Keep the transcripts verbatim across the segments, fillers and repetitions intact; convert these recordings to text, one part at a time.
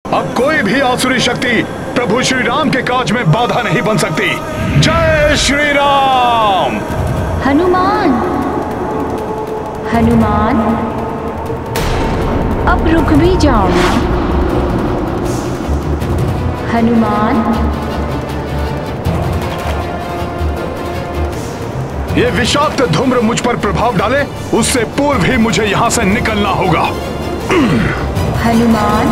अब कोई भी आसुरी शक्ति प्रभु श्री राम के काज में बाधा नहीं बन सकती। जय श्री राम। हनुमान, हनुमान, अब रुक भी जाओ ना। हनुमान, ये विषाक्त धूम्र मुझ पर प्रभाव डाले, उससे पूर्व ही मुझे यहाँ से निकलना होगा। हनुमान,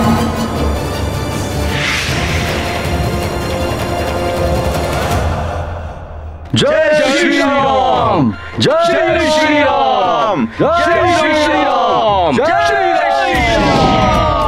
जय श्री राम, जय श्री राम, जय श्री राम, जय श्री राम।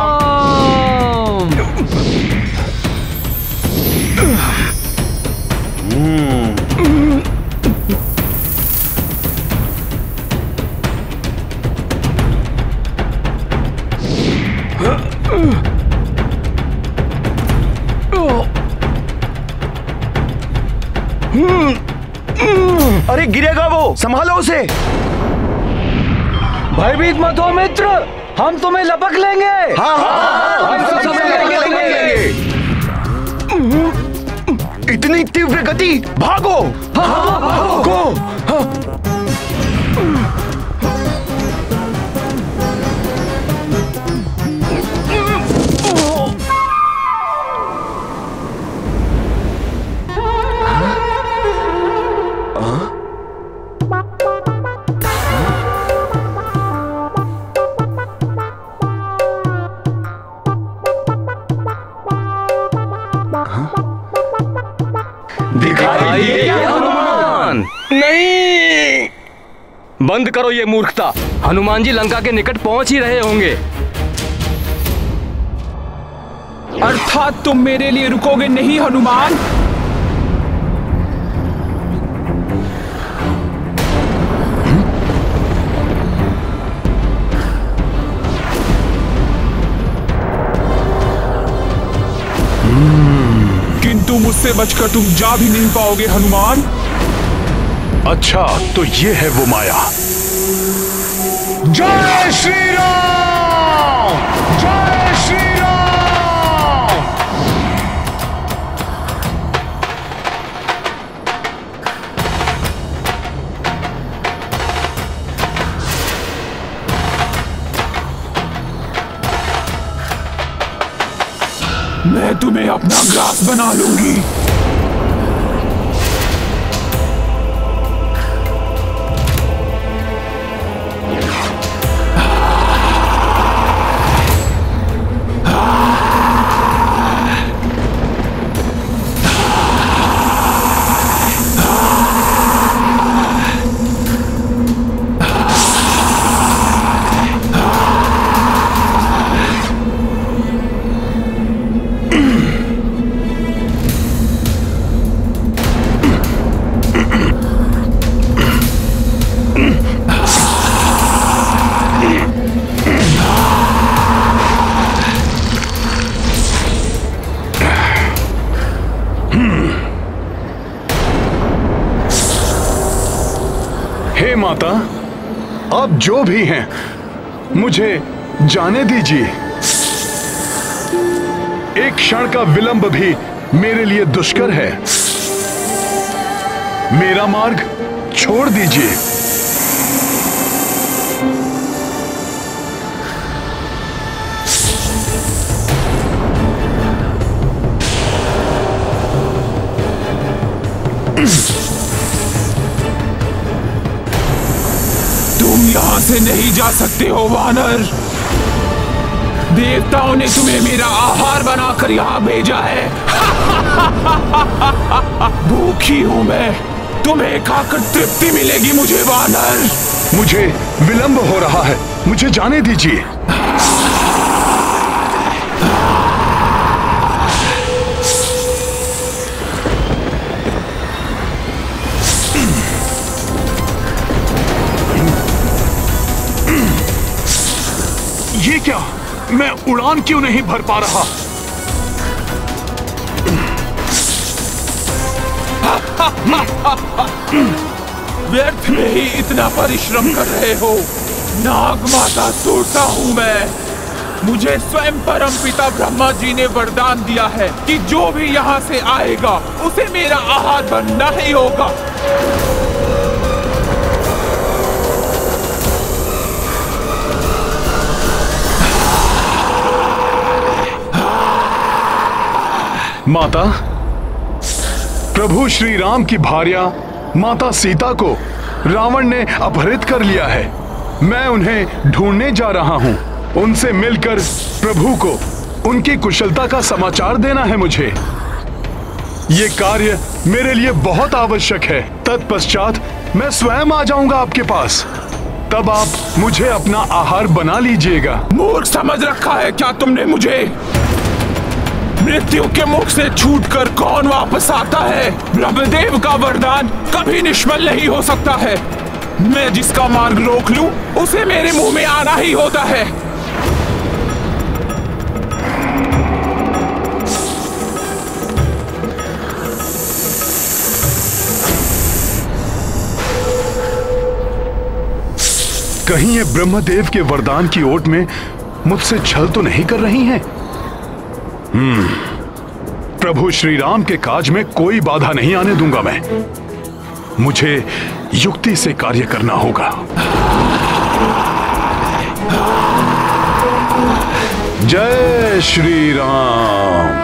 अरे गिरेगा वो, संभालो उसे। भयभीत मत हो मित्र, हम तुम्हें लपक लेंगे। हाँ हाँ, हम सब लेंगे। इतनी तीव्र गति, भागो। हाँ हाँ, भागो। हाँ। नहीं, बंद करो ये मूर्खता। हनुमान जी लंका के निकट पहुंच ही रहे होंगे। अर्थात तुम मेरे लिए रुकोगे नहीं हनुमान? किंतु मुझसे बचकर तुम जा भी नहीं पाओगे हनुमान। अच्छा, तो ये है वो माया। जय श्री राम, जय श्री राम। मैं तुम्हें अपना ग्रास बना लूंगी। माता, आप जो भी हैं, मुझे जाने दीजिए। एक क्षण का विलंब भी मेरे लिए दुष्कर है। मेरा मार्ग छोड़ दीजिए। यहाँ से नहीं जा सकते हो वानर। देवताओं ने तुम्हें मेरा आहार बनाकर यहाँ भेजा है। भूखी हूँ मैं, तुम्हें खाकर तृप्ति मिलेगी मुझे वानर। मुझे विलंब हो रहा है, मुझे जाने दीजिए। ये क्या, मैं उड़ान क्यों नहीं भर पा रहा? व्यर्थ में ही इतना परिश्रम कर रहे हो। नाग माता तोड़ता हूं मैं। मुझे स्वयं परम पिता ब्रह्मा जी ने वरदान दिया है कि जो भी यहाँ से आएगा उसे मेरा आहार बनना ही होगा। माता, प्रभु श्री राम की भार्या माता सीता को रावण ने अपहरित कर लिया है। मैं उन्हें ढूंढने जा रहा हूँ। उनसे मिलकर प्रभु को उनकी कुशलता का समाचार देना है मुझे। ये कार्य मेरे लिए बहुत आवश्यक है। तत्पश्चात मैं स्वयं आ जाऊंगा आपके पास। तब आप मुझे अपना आहार बना लीजिएगा। मूर्ख समझ रखा है क्या तुमने मुझे? मृत्यु के मुख से छूटकर कौन वापस आता है? ब्रह्मदेव का वरदान कभी निष्फल नहीं हो सकता है। मैं जिसका मार्ग रोक लूं, उसे मेरे मुंह में आना ही होता है। कहीं ये ब्रह्मदेव के वरदान की ओट में मुझसे छल तो नहीं कर रही हैं? हम्म, प्रभु श्री राम के काज में कोई बाधा नहीं आने दूंगा मैं। मुझे युक्ति से कार्य करना होगा। जय श्री राम।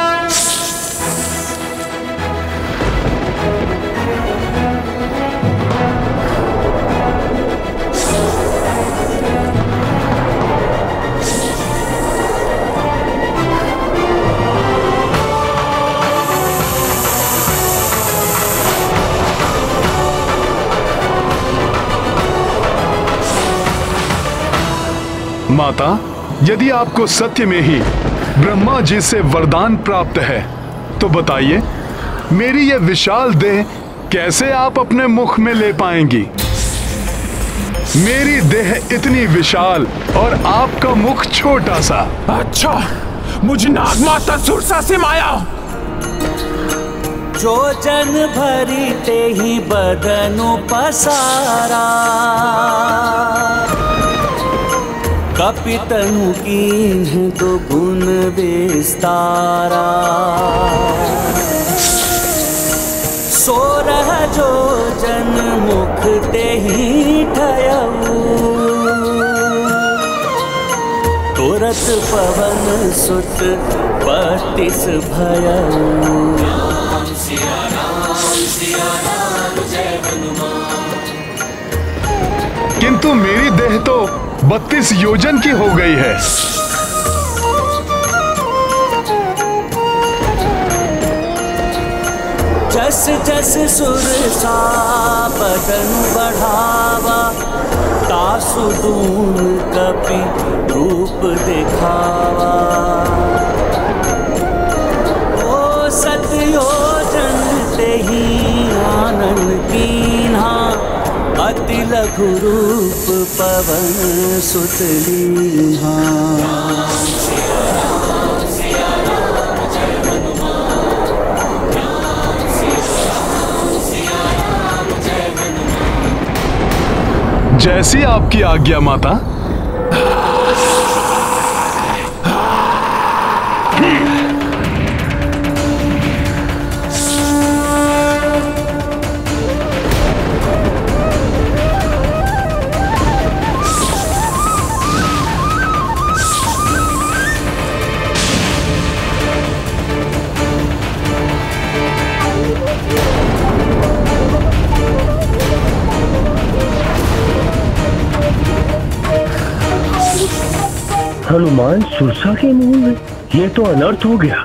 माता, यदि आपको सत्य में ही ब्रह्मा जी से वरदान प्राप्त है तो बताइए, मेरी यह विशाल देह कैसे आप अपने मुख में ले पाएंगी? मेरी देह इतनी विशाल और आपका मुख छोटा सा। अच्छा, मुझ नागमाता सुरसा से माया। जो जन भरी ते ही बदनु पसारा, कपितनु कीन्ह दो गुण विस्तारा। सोरह जो जन मुख ते ही ठयऊ, तुरत पवन सुत बत्तीस भयऊ। किंतु मेरी देह तो बत्तीस योजन की हो गई है। जस जस सुरसा बदन बढ़ावा, तासु दून कपि रूप दिखावा। ओ सतयोजन ते ही आनंद कीन्हा, अति लघु रूप पवन सुत लीन्हा। जैसी आपकी आज्ञा माता। हनुमान सुरसा के मुंह में, ये तो अनर्थ हो गया।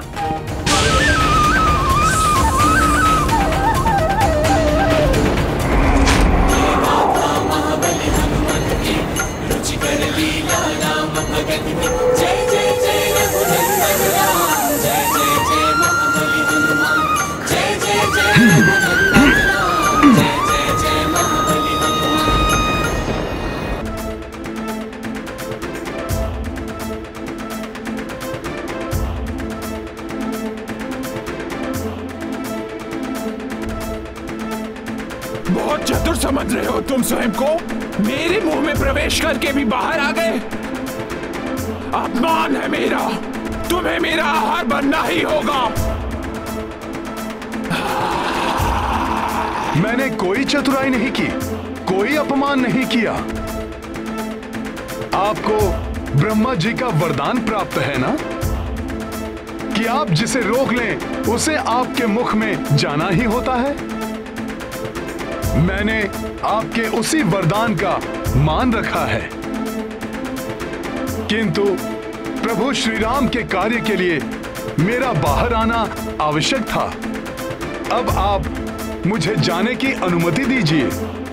बहुत चतुर समझ रहे हो तुम स्वयं को। मेरे मुंह में प्रवेश करके भी बाहर आ गए। अपमान है मेरा, तुम्हें मेरा आहार बनना ही होगा। मैंने कोई चतुराई नहीं की, कोई अपमान नहीं किया। आपको ब्रह्मा जी का वरदान प्राप्त है ना कि आप जिसे रोक लें उसे आपके मुख में जाना ही होता है। मैंने आपके उसी वरदान का मान रखा है, किंतु प्रभु श्री राम के कार्य के लिए मेरा बाहर आना आवश्यक था। अब आप मुझे जाने की अनुमति दीजिए।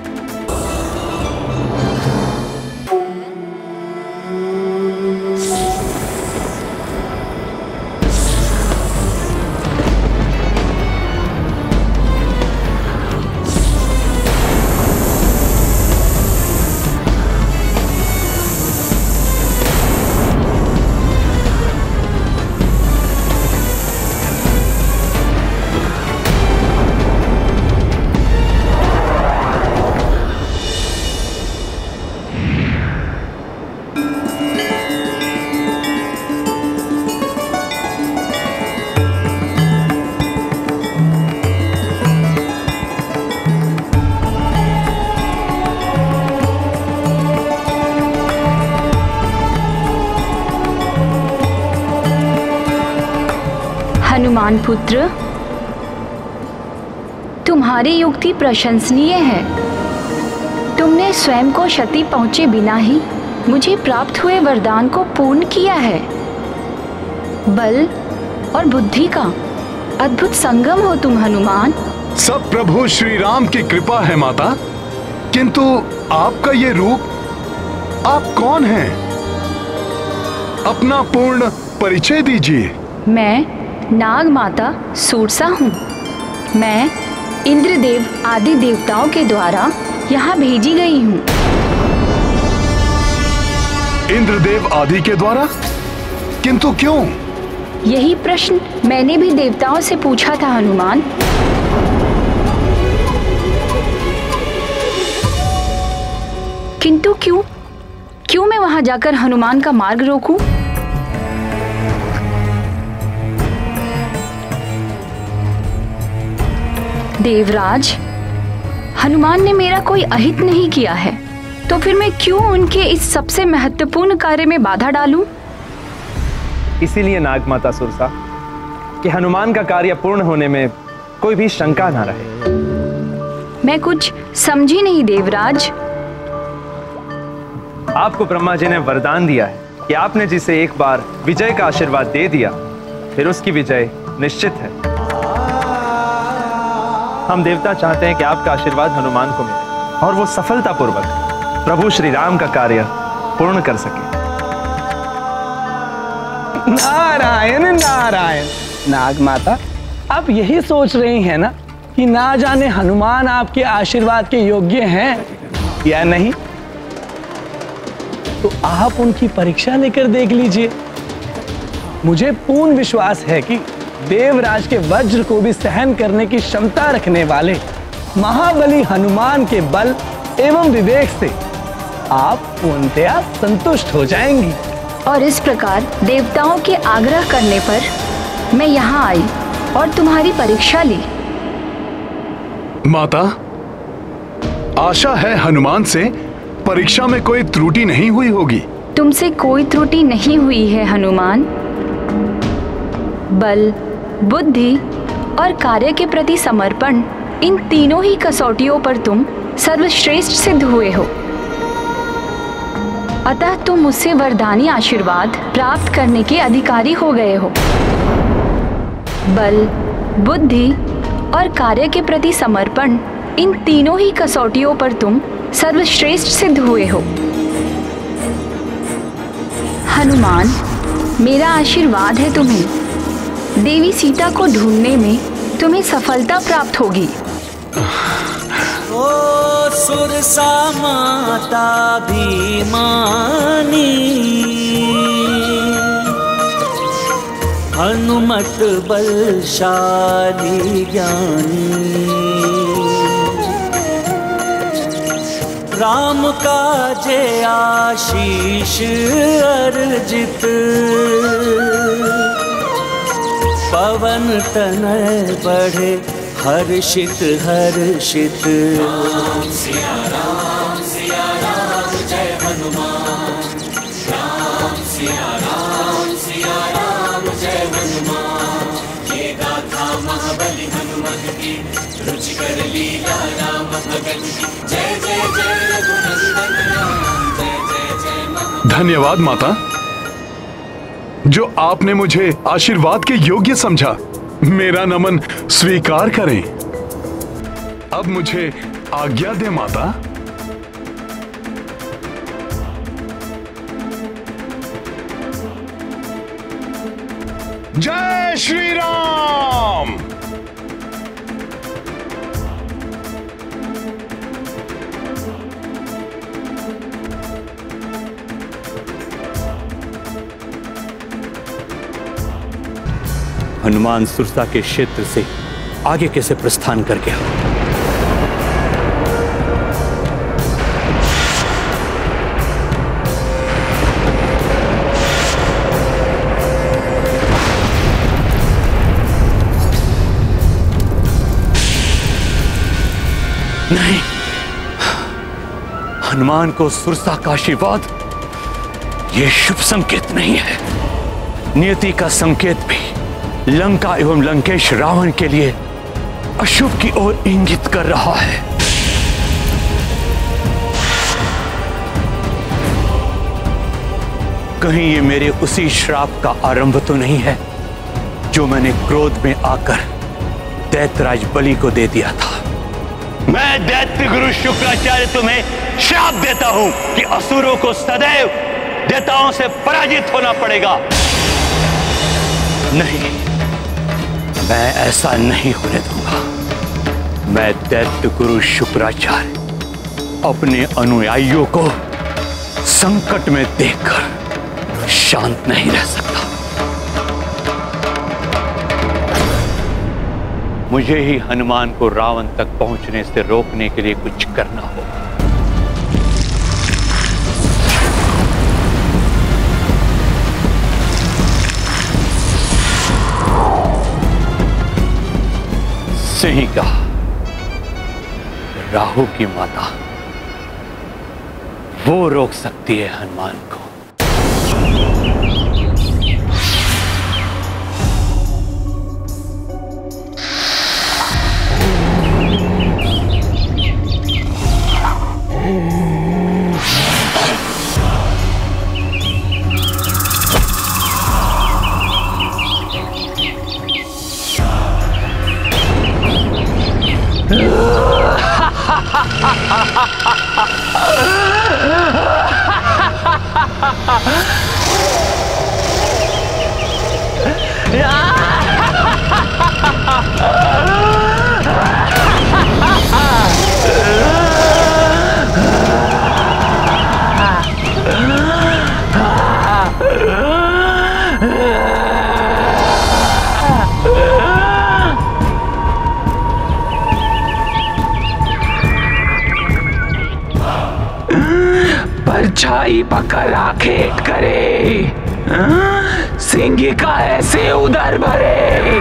हनुमान पुत्र, तुम्हारी युक्ति प्रशंसनीय है। तुमने स्वयं को क्षति पहुंचे बिना ही मुझे प्राप्त हुए वरदान को पूर्ण किया है। बल और बुद्धि का अद्भुत संगम हो तुम हनुमान। सब प्रभु श्री राम की कृपा है माता, किंतु आपका ये रूप, आप कौन हैं? अपना पूर्ण परिचय दीजिए। मैं नाग माता सूरसा हूँ। मैं इंद्रदेव आदि देवताओं के द्वारा यहाँ भेजी गई हूँ। इंद्रदेव आदि के द्वारा? किंतु क्यों? यही प्रश्न मैंने भी देवताओं से पूछा था हनुमान। किंतु क्यों क्यों मैं वहां जाकर हनुमान का मार्ग रोकूं? देवराज, हनुमान ने मेरा कोई अहित नहीं किया है, तो फिर मैं क्यों उनके इस सबसे महत्वपूर्ण कार्य में बाधा डालूं? इसीलिए नागमाता सुरसा कि हनुमान का कार्य पूर्ण होने में कोई भी शंका ना रहे। मैं कुछ समझी नहीं देवराज। आपको ब्रह्मा जी ने वरदान दिया है कि आपने जिसे एक बार विजय का आशीर्वाद दे दिया, फिर उसकी विजय निश्चित है। हम देवता चाहते हैं कि आपका आशीर्वाद हनुमान को मिले और वो सफलतापूर्वक प्रभु श्री राम का कार्य पूर्ण कर सके। नारायण नारायण। नाग माता, आप यही सोच रही हैं ना कि ना जाने हनुमान आपके आशीर्वाद के योग्य हैं या नहीं? तो आप उनकी परीक्षा लेकर देख लीजिए। मुझे पूर्ण विश्वास है कि देवराज के वज्र को भी सहन करने की क्षमता रखने वाले महाबली हनुमान के बल एवं विवेक से आप पूर्णतया संतुष्ट हो जाएंगी। और इस प्रकार देवताओं के आग्रह करने पर मैं यहाँ आई और तुम्हारी परीक्षा ली। माता, आशा है हनुमान से परीक्षा में कोई त्रुटि नहीं हुई होगी। तुमसे कोई त्रुटि नहीं हुई है हनुमान। बल, बुद्धि और कार्य के प्रति समर्पण, इन तीनों ही कसौटियों पर तुम सर्वश्रेष्ठ सिद्ध हुए हो। अतः तुम मुझसे वरदानी आशीर्वाद प्राप्त करने के अधिकारी हो गए हो। बल, बुद्धि और कार्य के प्रति समर्पण, इन तीनों ही कसौटियों पर तुम सर्वश्रेष्ठ सिद्ध हुए हो। हनुमान, मेरा आशीर्वाद है तुम्हें। देवी सीता को ढूंढने में तुम्हें सफलता प्राप्त होगी। ओ सुरसा माता भीमानी, हनुमत बलशाली ज्ञानी, राम काजे आशीष अर्जित, पवन तनय बढ़े हर्षित हर्षित। राम सिया राम सिया राम जय हनुमान, राम सिया राम सिया राम जय हनुमान। ये गाथा महाबली हनुमान की, रुचिकर लीला राम भगत की। जय जय जय रघुनंदन राम, जय जय जय महाबली। धन्यवाद माता, जो आपने मुझे आशीर्वाद के योग्य समझा। मेरा नमन स्वीकार करें। अब मुझे आज्ञा दे माता। जय श्री राम। हनुमान सुरसा के क्षेत्र से आगे कैसे प्रस्थान कर गया? नहीं, हनुमान को सुरसा का आशीर्वाद यह शुभ संकेत नहीं है। नियति का संकेत भी लंका एवं लंकेश रावण के लिए अशुभ की ओर इंगित कर रहा है। कहीं ये मेरे उसी श्राप का आरंभ तो नहीं है जो मैंने क्रोध में आकर दैत्यराज बलि को दे दिया था। मैं दैत्य गुरु शुक्राचार्य तुम्हें श्राप देता हूं कि असुरों को सदैव देवताओं से पराजित होना पड़ेगा। नहीं, मैं ऐसा नहीं होने दूंगा। मैं दैत्य गुरु शुक्राचार्य अपने अनुयायियों को संकट में देखकर शांत नहीं रह सकता। मुझे ही हनुमान को रावण तक पहुंचने से रोकने के लिए कुछ करना होगा। सही कहा, राहु की माता वो रोक सकती है हनुमान को। परछाई पकड़ आखेट करे, सिंह का ऐसे उदर भरे।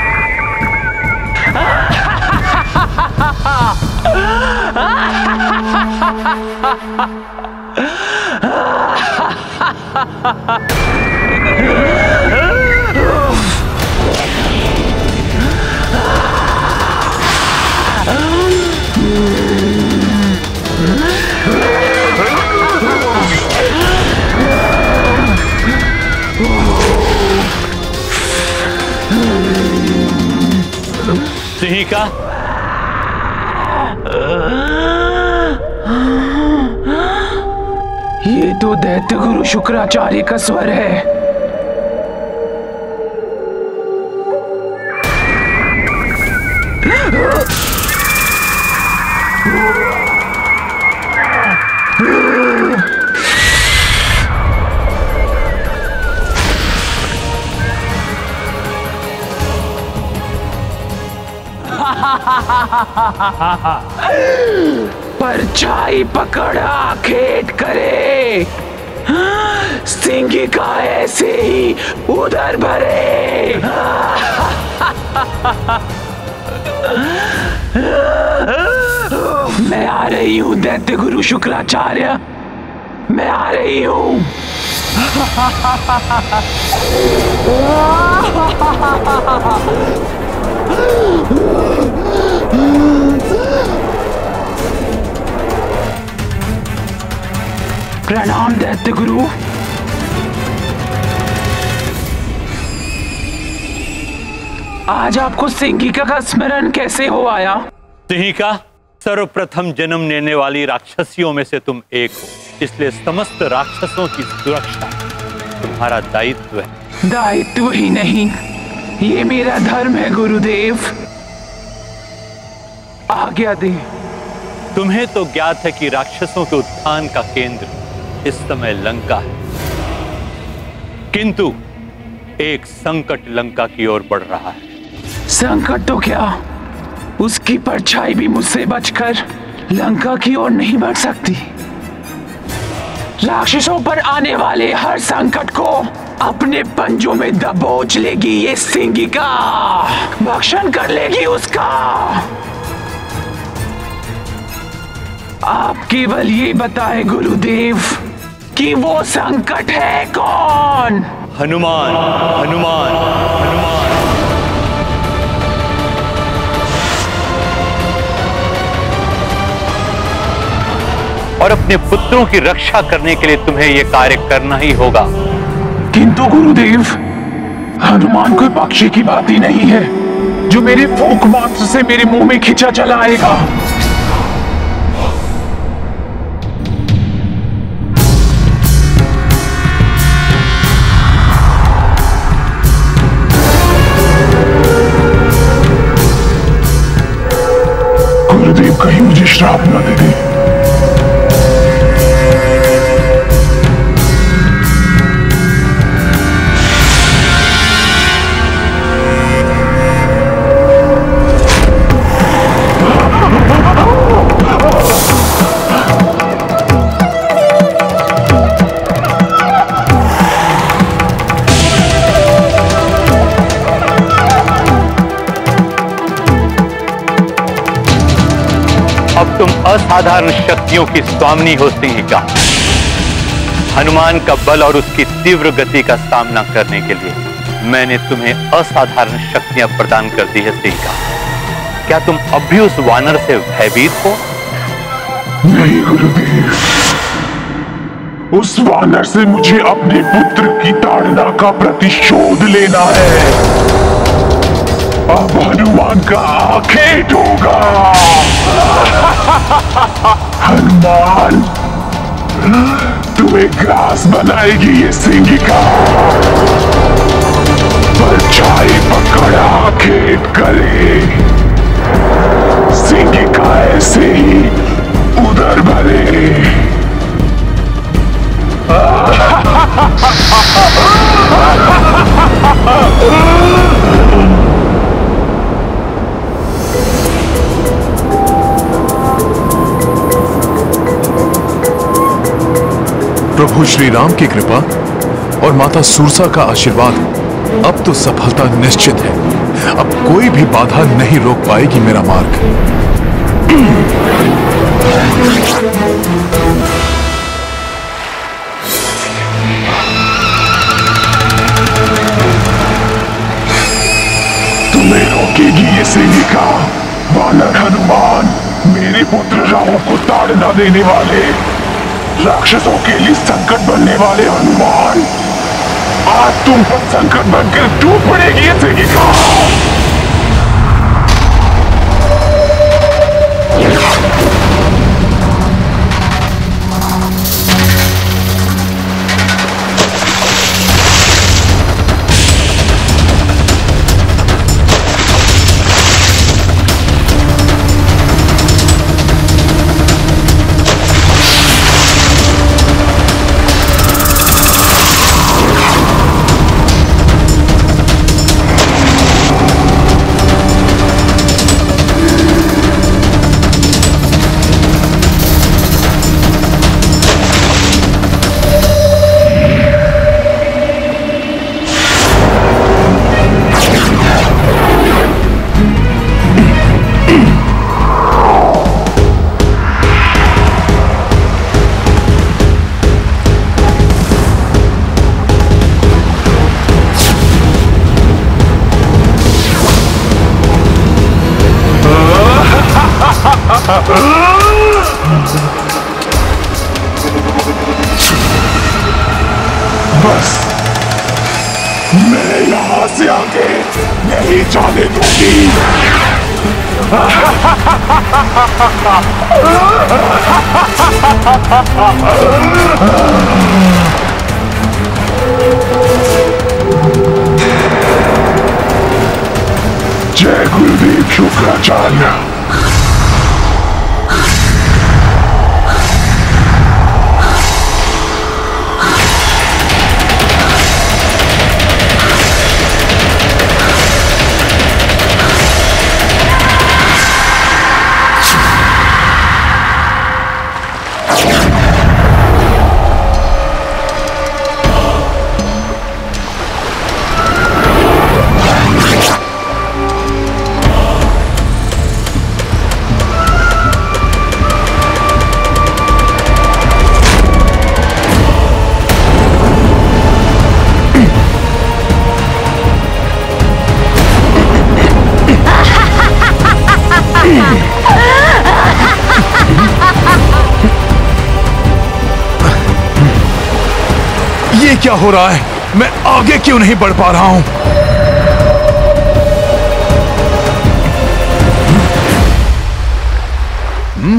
सिंह का ये तो दैत्य गुरु शुक्राचार्य का स्वर है। परछाई पकड़ा खेट करे, सिंह का ऐसे ही उधर भरे। मैं आ रही हूँ दैत्य गुरु शुक्राचार्य, मैं आ रही हूँ। प्रणाम दैत्य गुरु। आज आपको सिंहिका का स्मरण कैसे हो आया? सिंहिका सर्वप्रथम जन्म लेने वाली राक्षसियों में से तुम एक हो, इसलिए समस्त राक्षसों की सुरक्षा तुम्हारा दायित्व है। दायित्व ही नहीं, ये मेरा धर्म है गुरुदेव। आज्ञा दे। तुम्हें तो ज्ञात है कि राक्षसों के उत्थान का केंद्र इस समय लंका है, किंतु एक संकट लंका की ओर बढ़ रहा है। संकट तो क्या, उसकी परछाई भी मुझसे बचकर लंका की ओर नहीं बढ़ सकती। राक्षसों पर आने वाले हर संकट को अपने पंजों में दबोच लेगी ये सिंहिका, भक्षण कर लेगी उसका। आप केवल ये बताएं गुरुदेव कि वो संकट है कौन? हनुमान, हनुमान, हनुमान। और अपने पुत्रों की रक्षा करने के लिए तुम्हें यह कार्य करना ही होगा। किंतु गुरुदेव, हनुमान कोई पक्षी की बात ही नहीं है जो मेरे फूंक मात्र से मेरे मुंह में खिंचा चला आएगा। गुरुदेव कहीं मुझे श्राप न दे दे। तुम असाधारण शक्तियों की स्वामिनी हो सिंहिका। हनुमान का बल और उसकी तीव्र गति का सामना करने के लिए मैंने तुम्हें असाधारण शक्तियां प्रदान कर दी है सिंहिका। क्या तुम अब भी उस वानर से भयभीत हो? नहीं गुरुदेव, उस वानर से मुझे अपने पुत्र की ताड़ना का प्रतिशोध लेना है। अब हनुमान का आखेट होगा। हनुमान, तुम्हें ग्रास बनाएगी ये सिंहिका। परछाई पकड़ आखेट करे, सिंहिका ऐसे ही उधर भरे। प्रभु श्री राम की कृपा और माता सूरसा का आशीर्वाद, अब तो सफलता निश्चित है। अब कोई भी बाधा नहीं रोक पाएगी मेरा मार्ग। तुम्हें रोकेगी ये सिंहिका। वानर हनुमान, मेरे पुत्र राम को ताड़ना देने वाले, राक्षसों के लिए संकट बनने वाले हनुमान, आज तुम पर संकट बनकर टूट पड़ेगी ये सिंहिका। बस मैं यहां से आगे नहीं जाने दूंगी। जय गुरुदेव शुक्राचार्य। ये क्या हो रहा है? मैं आगे क्यों नहीं बढ़ पा रहा हूं? हुँ?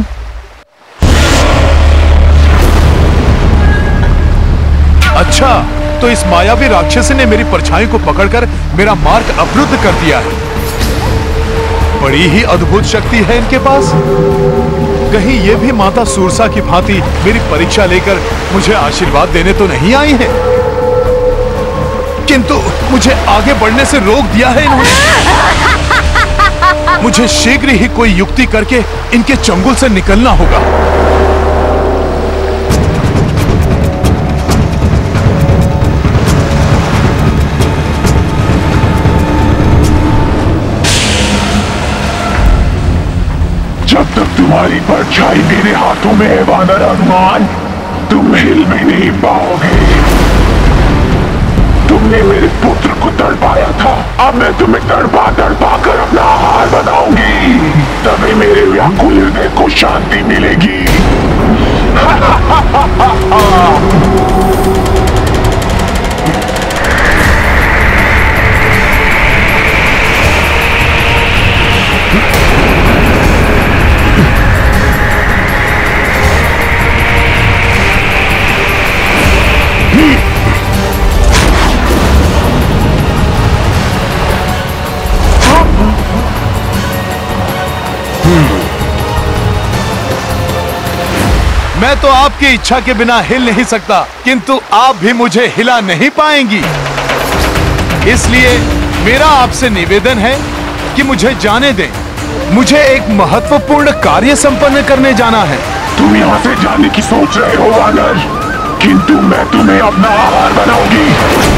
अच्छा, तो इस मायावी राक्षसी ने मेरी परछाई को पकड़कर मेरा मार्ग अवरुद्ध कर दिया है। बड़ी ही अद्भुत शक्ति है इनके पास। कहीं ये भी माता सूरसा की भांति मेरी परीक्षा लेकर मुझे आशीर्वाद देने तो नहीं आई है, किंतु मुझे आगे बढ़ने से रोक दिया है इन्होंने। मुझे शीघ्र ही कोई युक्ति करके इनके चंगुल से निकलना होगा। जब तक तुम्हारी परछाई मेरे हाथों में है वानर हनुमान, तुम हिल भी नहीं पाओगे। तुमने मेरे पुत्र को तड़पाया था, अब मैं तुम्हें तड़पा तड़पा कर अपना आहार बनाऊंगी, तभी मेरे व्याकुल हृदय को शांति मिलेगी। मैं तो आपकी इच्छा के बिना हिल नहीं सकता, किंतु आप भी मुझे हिला नहीं पाएंगी। इसलिए मेरा आपसे निवेदन है कि मुझे जाने दें। मुझे एक महत्वपूर्ण कार्य संपन्न करने जाना है। तुम यहाँ से जाने की सोच रहे हो वानर, किंतु मैं तुम्हें अपना आहार बनाऊंगी।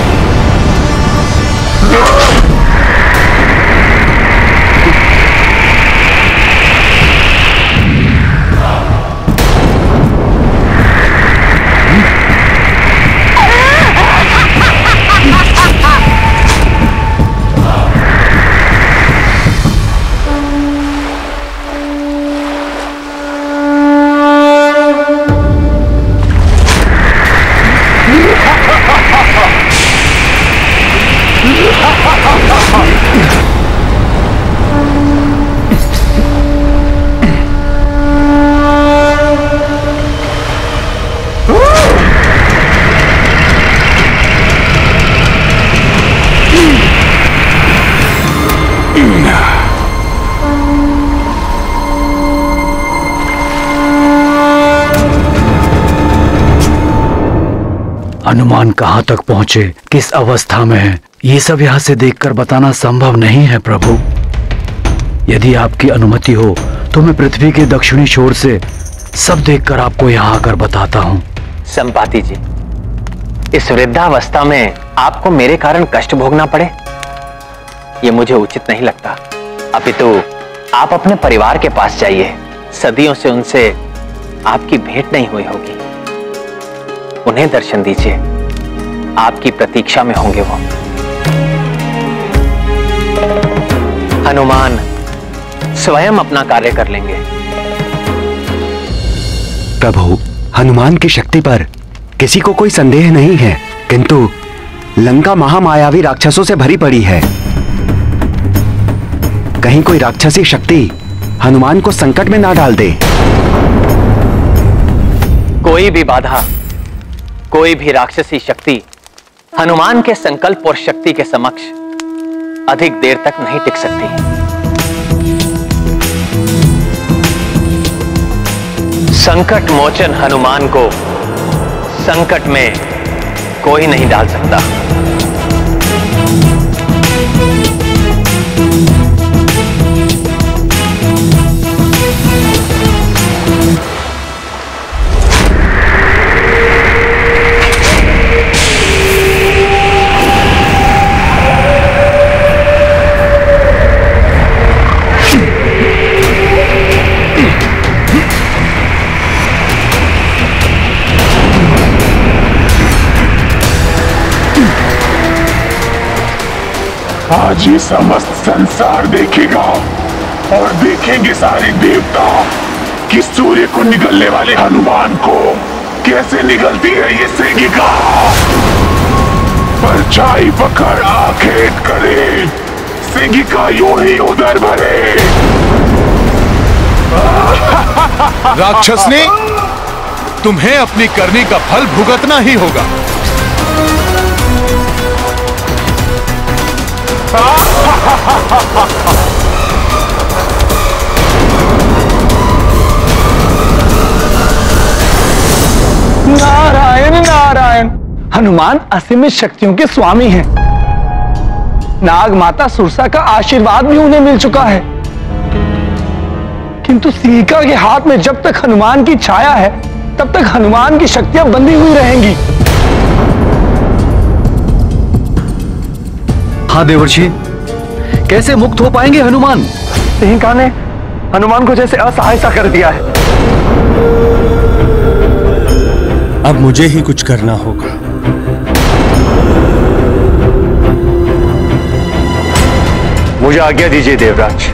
हनुमान कहाँ तक पहुँचे, किस अवस्था में है, ये सब यहाँ से देखकर बताना संभव नहीं है प्रभु। यदि आपकी अनुमति हो तो मैं पृथ्वी के दक्षिणी छोर से सब देखकर आपको यहाँ आकर बताता हूँ। संपाति जी, इस वृद्धावस्था में आपको मेरे कारण कष्ट भोगना पड़े, ये मुझे उचित नहीं लगता। अपितु आप अपने परिवार के पास जाइए, सदियों से उनसे आपकी भेंट नहीं हुई होगी, उन्हें दर्शन दीजिए, आपकी प्रतीक्षा में होंगे वो। हनुमान स्वयं अपना कार्य कर लेंगे, प्रभु, हनुमान की शक्ति पर किसी को कोई संदेह नहीं है, किंतु लंका महामायावी राक्षसों से भरी पड़ी है। कहीं कोई राक्षसी शक्ति हनुमान को संकट में ना डाल दे। कोई भी बाधा, कोई भी राक्षसी शक्ति हनुमान के संकल्प और शक्ति के समक्ष अधिक देर तक नहीं टिक सकती। संकट मोचन हनुमान को संकट में कोई नहीं डाल सकता। आज ये समस्त संसार देखेगा और देखेंगे सारे देवता कि सूर्य को निगलने वाले हनुमान को कैसे निगलती है ये सेगिका। परछाई पकड़ आखेट करे, सेगिका यूं ही उधर भरे। राक्षसनी, तुम्हें अपनी करनी का फल भुगतना ही होगा। नारायण नारायण। हनुमान असीमित शक्तियों के स्वामी हैं। नाग माता सुरसा का आशीर्वाद भी उन्हें मिल चुका है, किंतु सीका के हाथ में जब तक हनुमान की छाया है तब तक हनुमान की शक्तियां बंधी हुई रहेंगी। हाँ देवर्षि, कैसे मुक्त हो पाएंगे हनुमान? सिंहिका ने हनुमान को जैसे असहाय सा कर दिया है। अब मुझे ही कुछ करना होगा। मुझे आज्ञा दीजिए देवराज।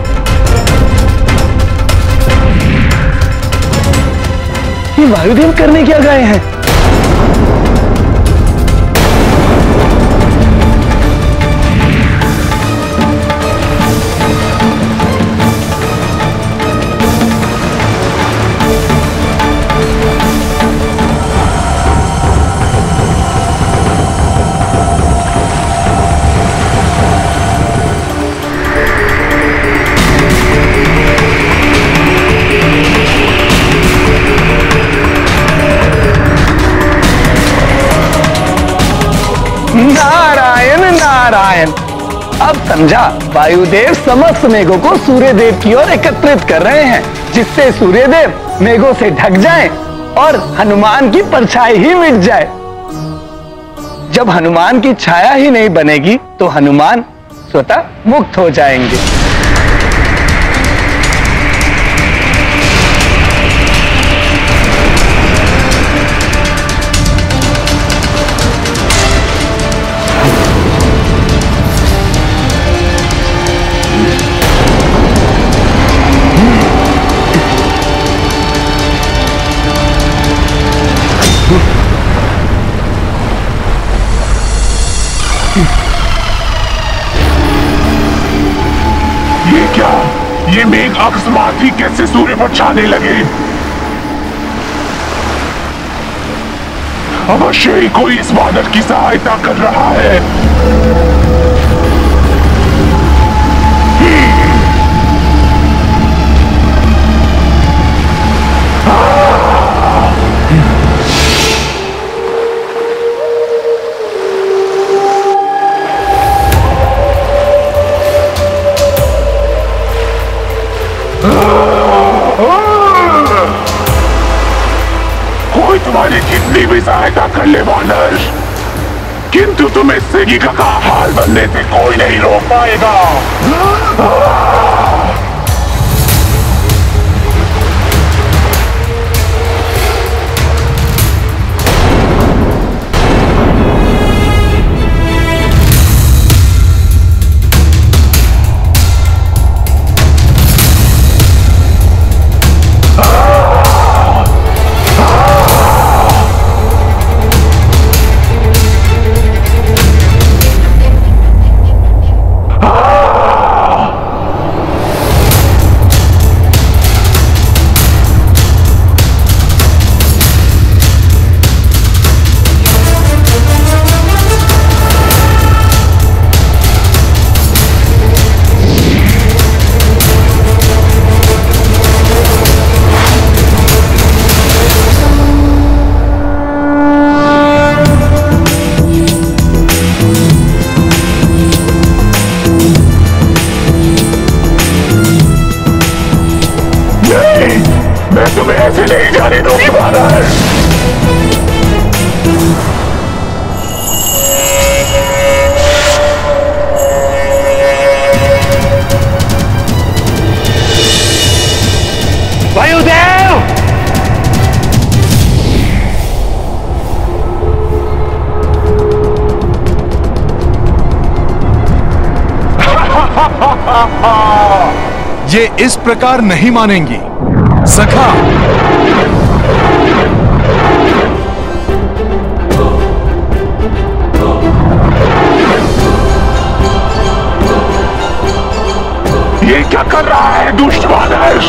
ये वायुदेव करने क्या गए हैं? नारायण नारायण। अब समझा, वायुदेव समस्त मेघों को सूर्यदेव की ओर एकत्रित कर रहे हैं, जिससे सूर्यदेव मेघों से ढक जाएं और हनुमान की परछाई ही मिट जाए। जब हनुमान की छाया ही नहीं बनेगी तो हनुमान स्वतः मुक्त हो जाएंगे। ये क्या? ये मेघ अकस्मात ही कैसे सूर्य पर छाने लगे? अवश्य ही कोई इस बादल की सहायता कर रहा है। कोई तुम्हारी कितनी भी सहायता कर ले वानर, किंतु तुम्हें सेगिका का हाल बनने से कोई नहीं रोक पाएगा। मैं तुम्हें ऐसे नहीं जाने दूंगी महाराज। वायुदेव! ये इस प्रकार नहीं मानेंगी सखा। ये क्या कर रहा है दुष्ट मानस?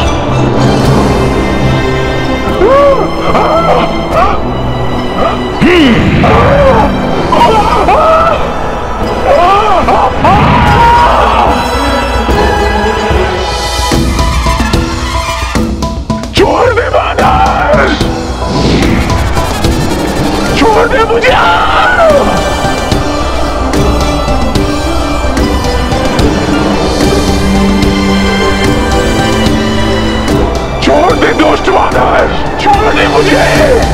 छोड़ दे मानस, छोड़ दे मुझे। छोड़ दे दुष्ट मानस, छोड़ दे मुझे।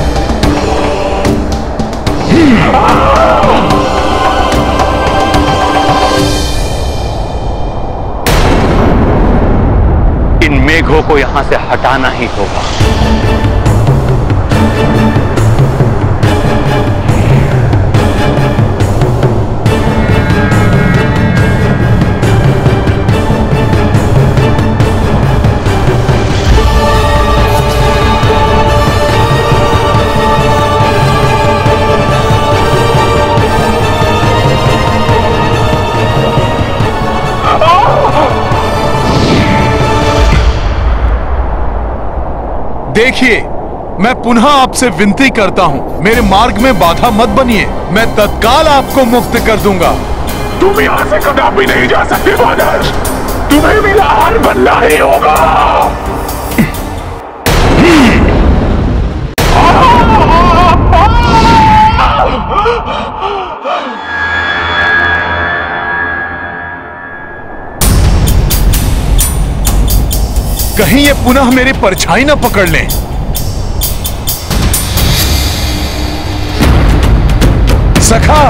इन मेघों को यहां से हटाना ही होगा। देखिए, मैं पुनः आपसे विनती करता हूँ, मेरे मार्ग में बाधा मत बनिए। मैं तत्काल आपको मुक्त कर दूंगा। तुम यहाँ से कदापि नहीं जा सकते मानस, तुम्हें मेरा हार बनना ही होगा। कहीं ये पुनः मेरी परछाई न पकड़ लें। सखा,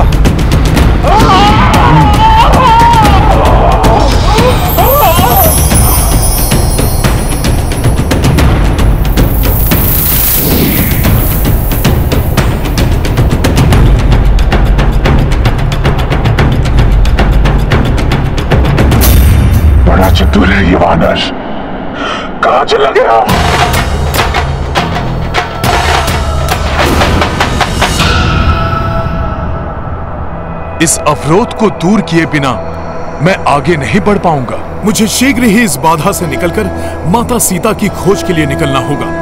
बड़ा चतुर है ये वानर। कहां चला गया? इस अवरोध को दूर किए बिना मैं आगे नहीं बढ़ पाऊंगा। मुझे शीघ्र ही इस बाधा से निकलकर माता सीता की खोज के लिए निकलना होगा।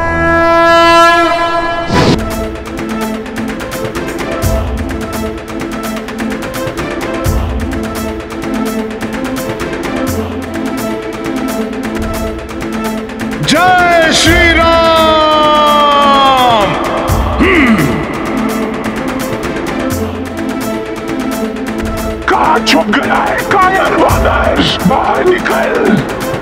जय श्री राम। कहां छुप गया है कायर वानर? बाहर निकल।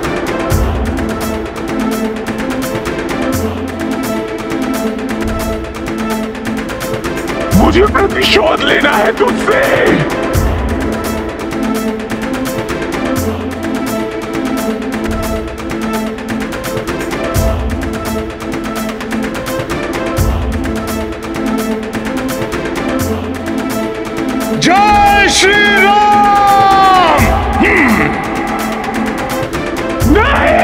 मुझे प्रतिशोध लेना है तुझसे। जय श्री राम। नहीं!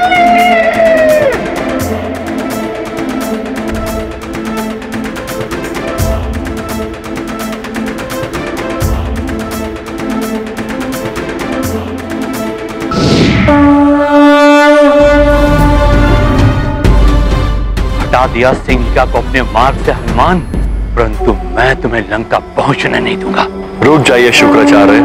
हटा दिया सिंहिका को अपने मार्ग से हनुमान, परंतु मैं तुम्हें लंका पहुंचने नहीं दूंगा। रुक जाइए शुक्राचार्य।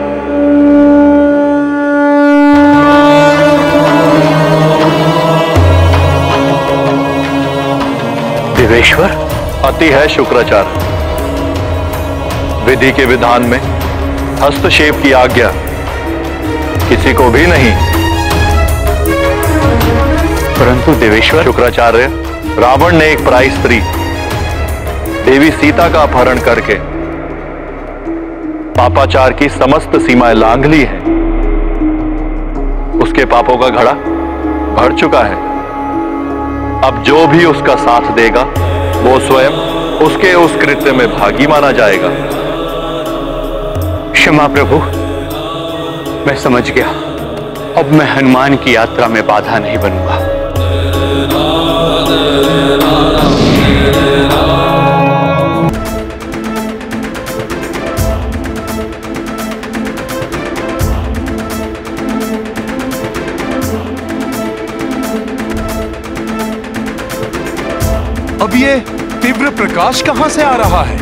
देवेश्वर, अति है शुक्राचार्य। विधि के विधान में हस्तक्षेप की आज्ञा किसी को भी नहीं, परंतु देवेश्वर। शुक्राचार्य, रावण ने एक पराई स्त्री देवी सीता का अपहरण करके पापाचार की समस्त सीमाएं लांघ ली है। उसके पापों का घड़ा भर चुका है। अब जो भी उसका साथ देगा वो स्वयं उसके उस कृत्य में भागी माना जाएगा। क्षमा प्रभु, मैं समझ गया। अब मैं हनुमान की यात्रा में बाधा नहीं बनूंगा। अब ये तीव्र प्रकाश कहां से आ रहा है?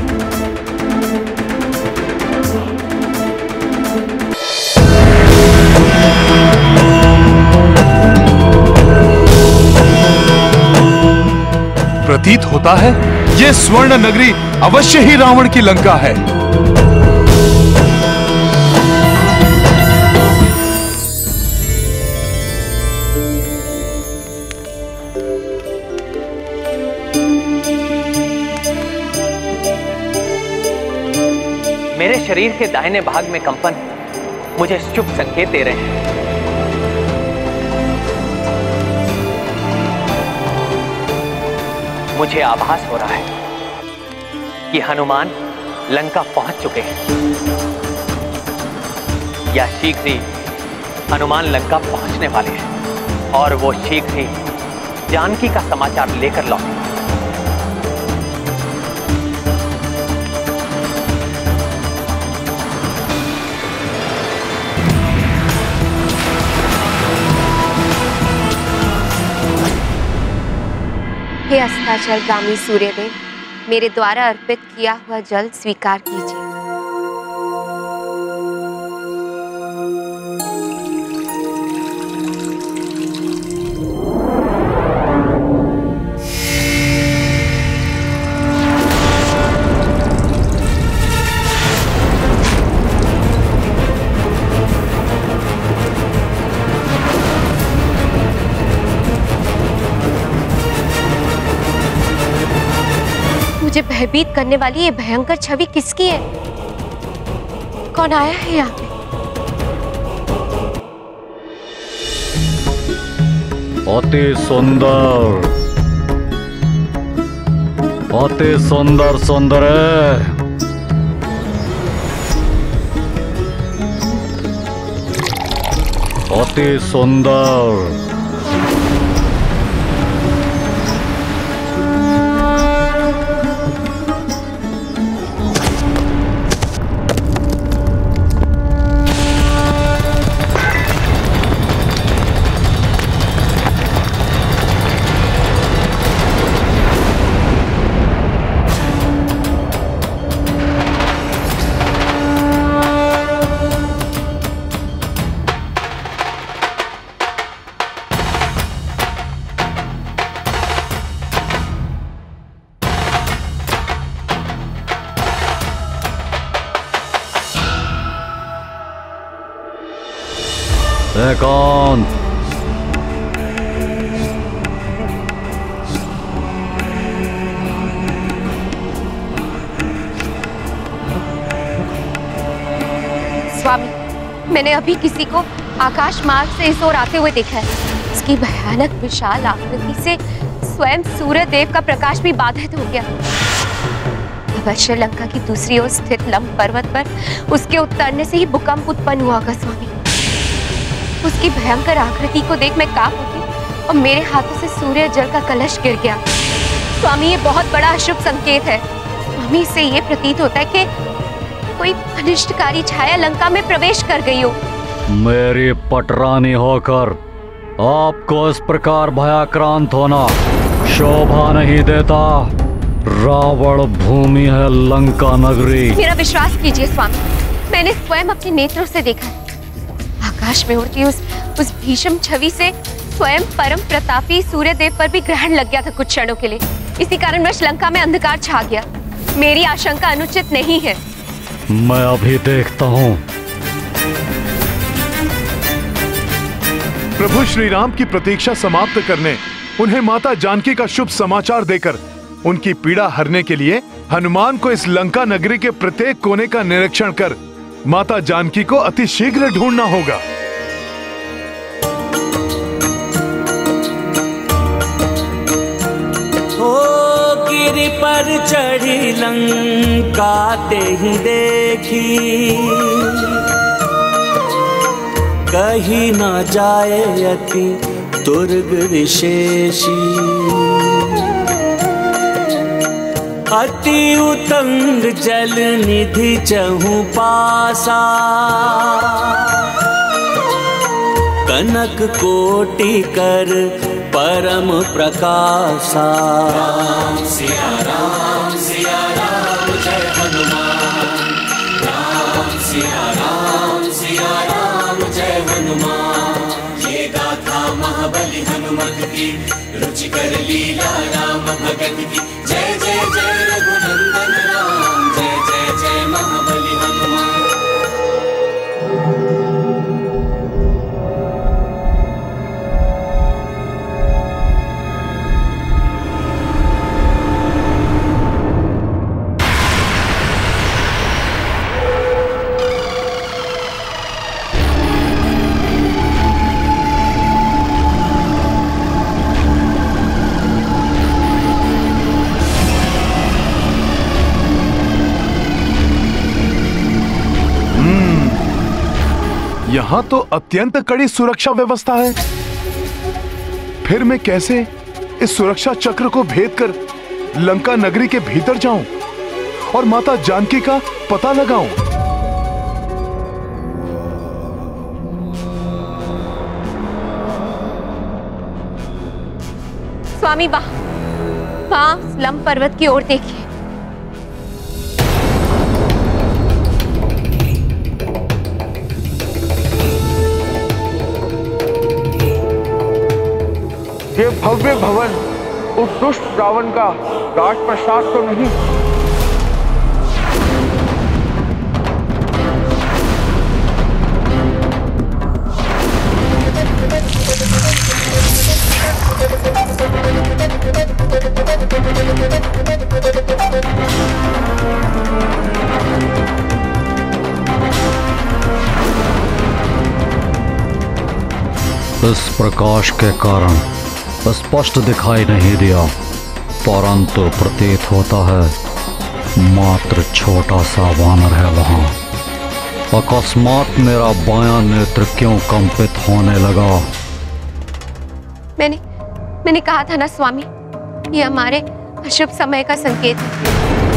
प्रतीत होता है ये स्वर्ण नगरी अवश्य ही रावण की लंका है। मेरे शरीर के दाहिने भाग में कंपन मुझे शुभ संकेत दे रहे हैं। मुझे आभास हो रहा है कि हनुमान लंका पहुंच चुके हैं, या शीघ्र ही हनुमान लंका पहुंचने वाले हैं और वो शीघ्र ही जानकी का समाचार लेकर लौटे। हे अस्ताचलगामी सूर्यदेव, मेरे द्वारा अर्पित किया हुआ जल स्वीकार कीजिए। मुझे भयभीत करने वाली ये भयंकर छवि किसकी है? कौन आया है यहाँ पे? अति सुंदर, अति सुंदर सुंदर है। अति सुंदर। कौन? स्वामी, मैंने अभी किसी को आकाश मार्ग से इस ओर आते हुए देखा है। उसकी भयानक विशाल आकृति से स्वयं सूर्य देव का प्रकाश भी बाधित हो गया। अवश्य लंका की दूसरी ओर स्थित लंब पर्वत पर उसके उतरने से ही भूकंप उत्पन्न हुआ होगा। स्वामी, उसकी भयंकर आकृति को देख मैं कांप उठी और मेरे हाथों से सूर्य जल का कलश गिर गया। स्वामी, ये बहुत बड़ा अशुभ संकेत है। स्वामी, इससे ये प्रतीत होता है कि कोई अनिष्टकारी छाया लंका में प्रवेश कर गई हो। मेरी पटरानी होकर आपको इस प्रकार भयाक्रांत होना शोभा नहीं देता। रावण भूमि है लंका नगरी। मेरा विश्वास कीजिए स्वामी, मैंने स्वयं अपने नेत्रों से देखा। आकाश में उड़ती उस उस भीषण छवि से स्वयं परम प्रतापी सूर्य देव पर भी ग्रहण लग गया था कुछ क्षणों के लिए। इसी कारणवश लंका में अंधकार छा गया। मेरी आशंका अनुचित नहीं है। मैं अभी देखता हूँ। प्रभु श्री राम की प्रतीक्षा समाप्त करने उन्हें माता जानकी का शुभ समाचार देकर उनकी पीड़ा हरने के लिए हनुमान को इस लंका नगरी के प्रत्येक कोने का निरीक्षण कर माता जानकी को अति शीघ्र ढूंढना होगा। ओ गिरि पर चढ़ी लंका ते ही देखी, कहीं न जाए अति दुर्ग विशेषी। अति उतंग जल निधि चहु पासा, कनक कोटि कर परम प्रकाशा। राम सिया राम सिया राम जय हनुमान, राम सिया राम सिया राम जय हनुमान। ये गाथा महाबली हनुमत की, रुचिकर लीला राम भगत की। जय जय जय रघुनंदन राम, जय जय जय महाबली हनुमान। यहाँ तो अत्यंत कड़ी सुरक्षा व्यवस्था है, फिर मैं कैसे इस सुरक्षा चक्र को भेद कर लंका नगरी के भीतर जाऊं और माता जानकी का पता लगाऊं? स्वामी वहां वहां स्लम पर्वत की ओर देखिए। ये भव्य भवन उस दुष्ट रावण का राजप्रसाद तो नहीं? इस प्रकाश के कारण स्पष्ट दिखाई नहीं दिया, परंतु प्रतीत होता है मात्र छोटा सा वानर है वहां। अकस्मात मेरा बायां नेत्र क्यों कंपित होने लगा? मैंने मैंने कहा था ना स्वामी, ये हमारे अशुभ समय का संकेत है।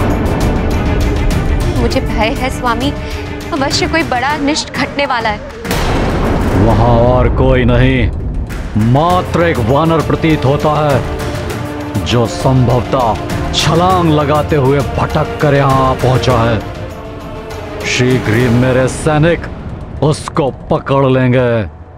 मुझे भय है स्वामी, अवश्य कोई बड़ा अनिष्ट घटने वाला है। वहां और कोई नहीं, मात्र एक वानर प्रतीत होता है जो संभवतः छलांग लगाते हुए भटक कर यहां पहुंचा है। शीघ्र ही मेरे सैनिक उसको पकड़ लेंगे।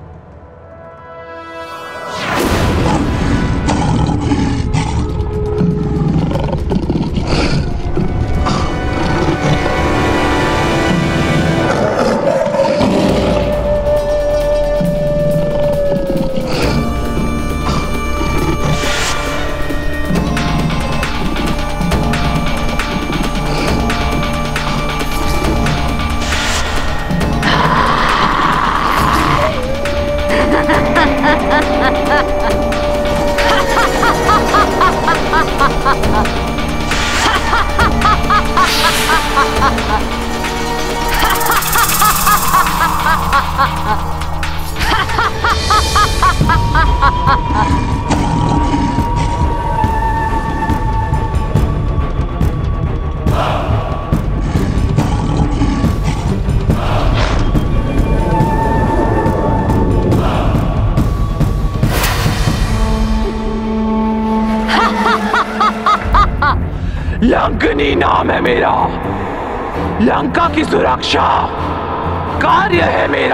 लंकनी नाम है मेरा, लंका की सुरक्षा कार्य है मेरा।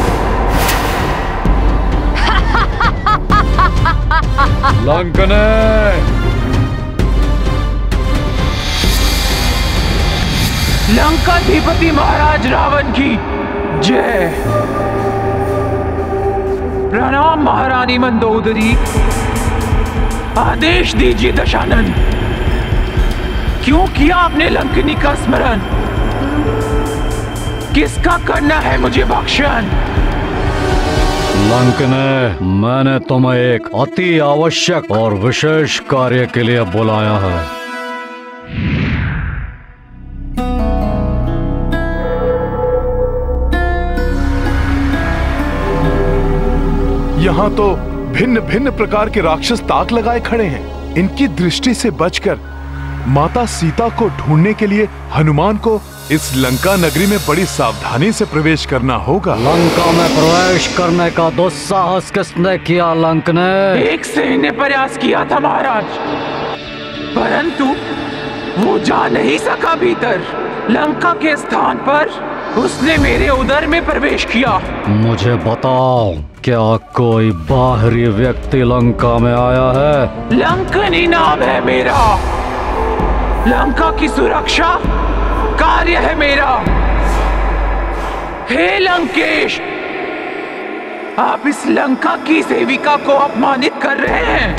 लंकने लंकाधिपति महाराज रावण की जय। प्रणाम महारानी मंदोदरी। आदेश दीजिए दशानन, क्यों किया आपने लंकिनी का स्मरण? किसका करना है मुझे भक्षण? लंकने, मैंने तुम्हें एक अति आवश्यक और विशेष कार्य के लिए बुलाया है। यहाँ तो भिन्न भिन्न प्रकार के राक्षस ताक लगाए खड़े हैं। इनकी दृष्टि से बचकर माता सीता को ढूंढने के लिए हनुमान को इस लंका नगरी में बड़ी सावधानी से प्रवेश करना होगा। लंका में प्रवेश करने का दुस्साहस किसने किया लंक ने? एक सेन ने प्रयास किया था महाराज, परंतु वो जा नहीं सका भीतर। लंका के स्थान पर उसने मेरे उदर में प्रवेश किया। मुझे बताओ, क्या कोई बाहरी व्यक्ति लंका में आया है? लंकनी नाम है मेरा। लंका की सुरक्षा कार्य है मेरा। हे लंकेश, आप इस लंका की सेविका को अपमानित कर रहे हैं।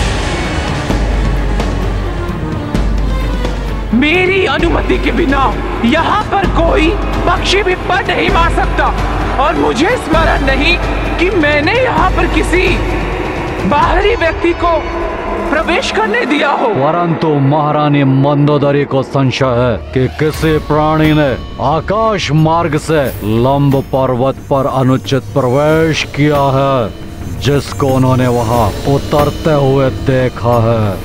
मेरी अनुमति के बिना यहाँ पर कोई पक्षी भी पर नहीं मार सकता, और मुझे स्मरण नहीं कि मैंने यहाँ पर किसी बाहरी व्यक्ति को प्रवेश करने दिया हो। परंतु महारानी मंदोदरी को संशय है कि किसी प्राणी ने आकाश मार्ग से लंब पर्वत पर अनुचित प्रवेश किया है, जिसको उन्होंने वहां उतरते हुए देखा है।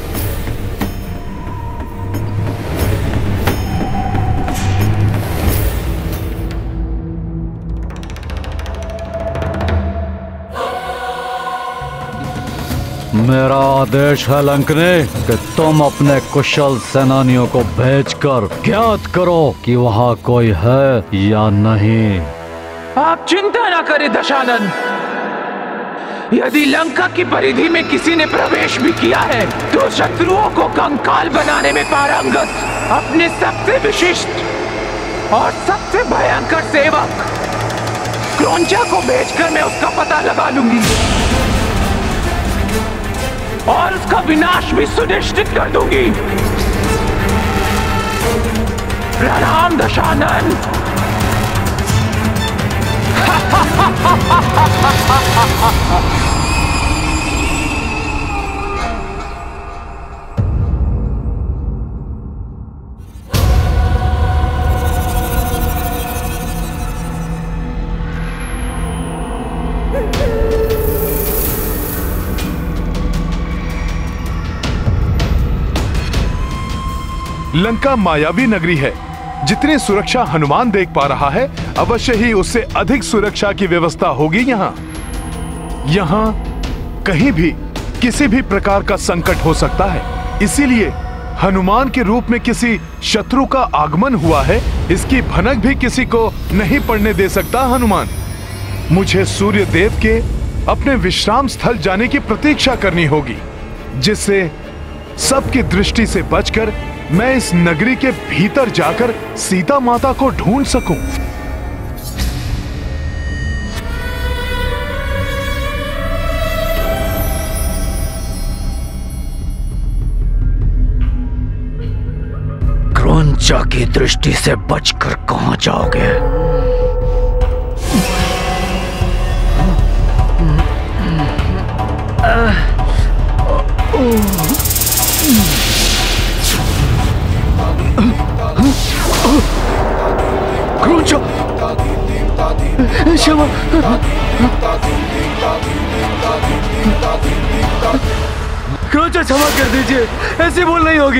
मेरा आदेश है लंकने कि तुम अपने कुशल सेनानियों को भेजकर ज्ञात करो कि वहाँ कोई है या नहीं। आप चिंता न करें दशानन, यदि लंका की परिधि में किसी ने प्रवेश भी किया है तो शत्रुओं को कंकाल बनाने में पारंगत अपने सबसे विशिष्ट और सबसे भयंकर सेवक क्रौंचा को भेजकर मैं उसका पता लगा लूंगी और उसका विनाश भी सुनिश्चित कर दूंगी। प्रणाम दशानन। लंका मायावी नगरी है। जितनी सुरक्षा हनुमान देख पा रहा है, अवश्य ही उससे अधिक सुरक्षा की व्यवस्था होगी यहाँ। यहाँ कहीं भी किसी भी प्रकार का संकट हो सकता है, इसीलिए हनुमान के रूप में किसी शत्रु का आगमन हुआ है, इसकी भनक भी किसी को नहीं पड़ने दे सकता हनुमान। मुझे सूर्य देव के अपने विश्राम स्थल जाने की प्रतीक्षा करनी होगी, जिससे सबकी दृष्टि से बचकर मैं इस नगरी के भीतर जाकर सीता माता को ढूंढ सकूं। क्रौंचा की दृष्टि से बचकर कहां जाओगे? क्रौंचा, क्षमा, क्रौंचा क्षमा कर दीजिए, ऐसी भूल नहीं होगी।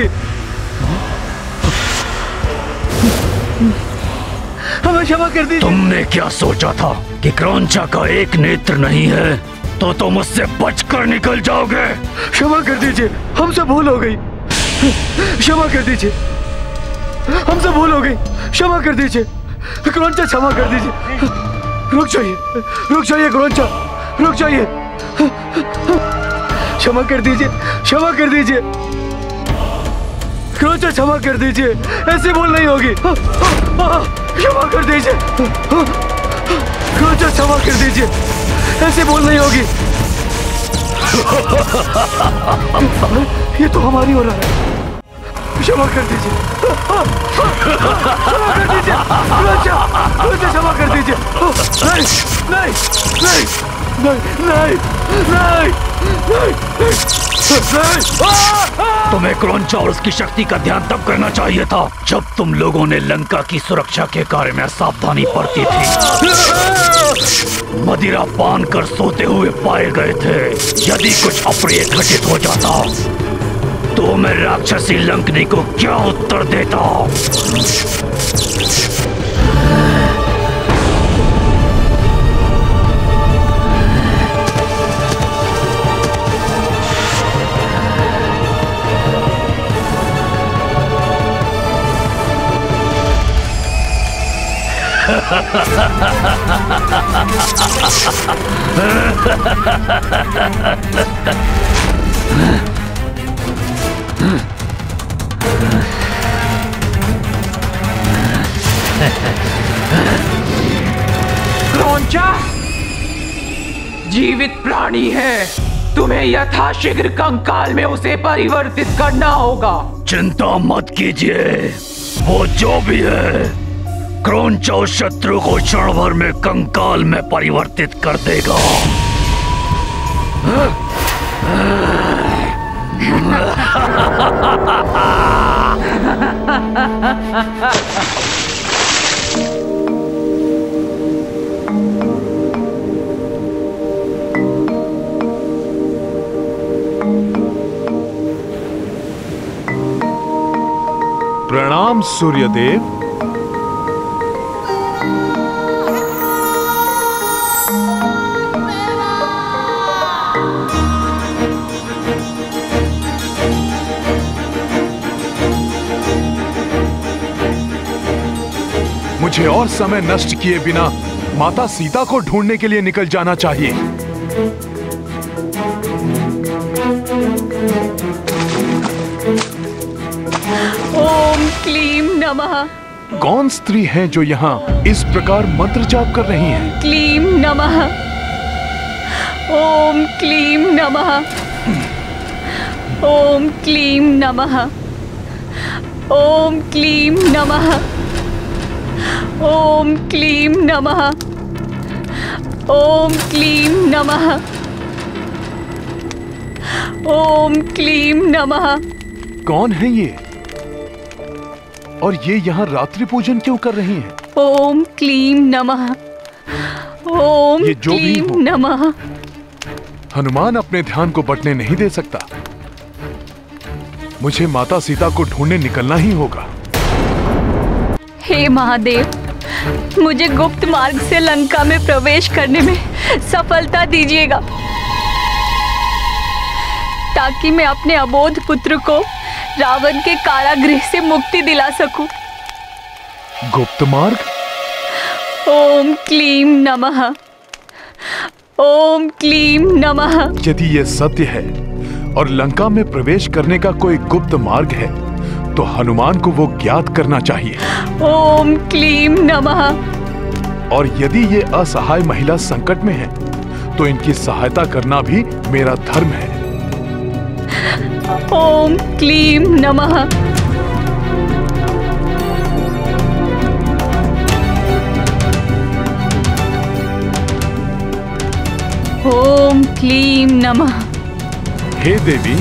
हमें क्षमा कर दीजिए। तुमने क्या सोचा था कि क्रौंचा का एक नेत्र नहीं है तो तुम उससे बचकर निकल जाओगे? क्षमा कर दीजिए, हमसे भूल हो गई। क्षमा कर दीजिए, हमसे भूल हो गई। क्षमा कर दीजिए क्रौंचा, क्षमा कर दीजिए। रुक जाइए, रुक जाइए क्रौंचा, रुक जाइए। क्षमा कर दीजिए, क्षमा कर दीजिए क्रौंचा, क्षमा कर दीजिए, ऐसी भूल नहीं होगी। क्षमा कर दीजिए क्रौंचा, क्षमा कर दीजिए, ऐसी भूल नहीं होगी। ये तो हमारी हो रहा है। क्षमा कर दीजिए, क्षमा कर दीजिए, मुझे क्षमा कर दीजिए। नहीं नहीं नहीं नहीं नहीं नहीं नहीं। तुम्हें क्रौंचा और उसकी शक्ति का ध्यान तब करना चाहिए था जब तुम लोगों ने लंका की सुरक्षा के कार्य में सावधानी बरती थी। मदिरा पान कर सोते हुए पाए गए थे। यदि कुछ अप्रिय घटित हो जाता तो मैं राक्षसी लंकनी को क्या उत्तर देता? क्रौंचा जीवित प्राणी है, तुम्हें यथाशीघ्र कंकाल में उसे परिवर्तित करना होगा। चिंता मत कीजिए, वो जो भी है क्रौंचा उस शत्रु को क्षण भर में कंकाल में परिवर्तित कर देगा। प्रणाम सूर्यदेव। मुझे और समय नष्ट किए बिना माता सीता को ढूंढने के लिए निकल जाना चाहिए। ओम क्लीम नमः। कौन स्त्री हैं जो यहाँ इस प्रकार मंत्र जाप कर रही हैं? क्लीम नमः। ओम क्लीम नमः। ओम क्लीम नमः। ओम क्लीम नमः। ओम क्लीम नमः। ओम क्लीम नमः। ओम क्लीम नमः। कौन है ये? और ये यहाँ रात्रि पूजन क्यों कर रही हैं? ओम क्लीम नमः। ओम ये जो भी क्लीम हो, नमः। हनुमान अपने ध्यान को बटने नहीं दे सकता। मुझे माता सीता को ढूंढने निकलना ही होगा। हे महादेव, मुझे गुप्त मार्ग से लंका में प्रवेश करने में सफलता दीजिएगा ताकि मैं अपने अबोध पुत्र को रावण के कारागृह से मुक्ति दिला सकूं। गुप्त मार्ग? ओम क्लीम नमः। ओम क्लीम नमः। यदि ये सत्य है और लंका में प्रवेश करने का कोई गुप्त मार्ग है तो हनुमान को वो ज्ञात करना चाहिए। ओम क्लीम नमः। और यदि ये असहाय महिला संकट में है तो इनकी सहायता करना भी मेरा धर्म है। ओम क्लीम नमः। ओम क्लीम नमः। हे देवी,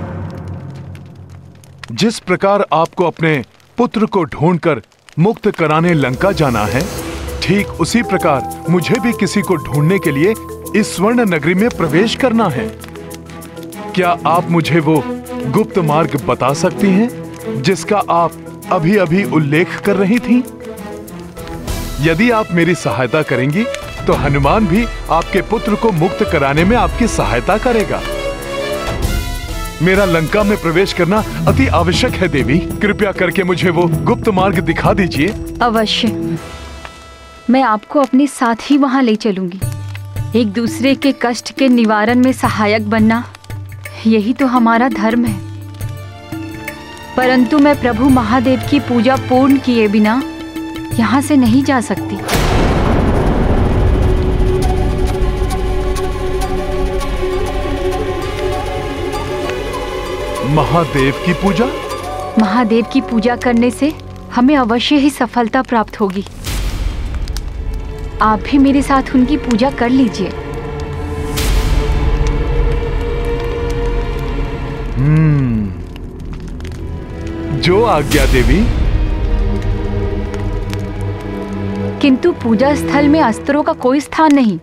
जिस प्रकार आपको अपने पुत्र को ढूंढकर मुक्त कराने लंका जाना है, ठीक उसी प्रकार मुझे भी किसी को ढूंढने के लिए इस स्वर्ण नगरी में प्रवेश करना है। क्या आप मुझे वो गुप्त मार्ग बता सकती हैं जिसका आप अभी अभी उल्लेख कर रही थीं? यदि आप मेरी सहायता करेंगी तो हनुमान भी आपके पुत्र को मुक्त कराने में आपकी सहायता करेगा। मेरा लंका में प्रवेश करना अति आवश्यक है देवी। कृपया करके मुझे वो गुप्त मार्ग दिखा दीजिए। अवश्य, मैं आपको अपने साथ ही वहां ले चलूंगी। एक दूसरे के कष्ट के निवारण में सहायक बनना, यही तो हमारा धर्म है। परंतु मैं प्रभु महादेव की पूजा पूर्ण किए बिना यहाँ से नहीं जा सकती। महादेव की पूजा? महादेव की पूजा करने से हमें अवश्य ही सफलता प्राप्त होगी। आप भी मेरे साथ उनकी पूजा कर लीजिए। हम्म, जो आज्ञा देवी। किंतु पूजा स्थल में अस्त्रों का कोई स्थान नहीं।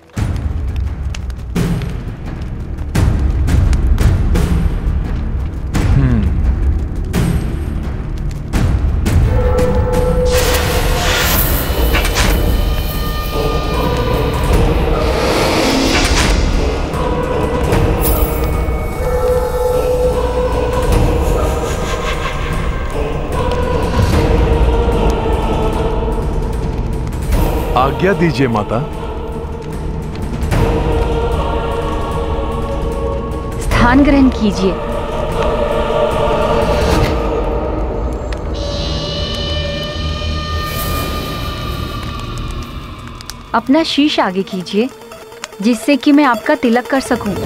आज्ञा दीजिए माता। स्थान ग्रहण कीजिए। अपना शीश आगे कीजिए जिससे कि मैं आपका तिलक कर सकूं।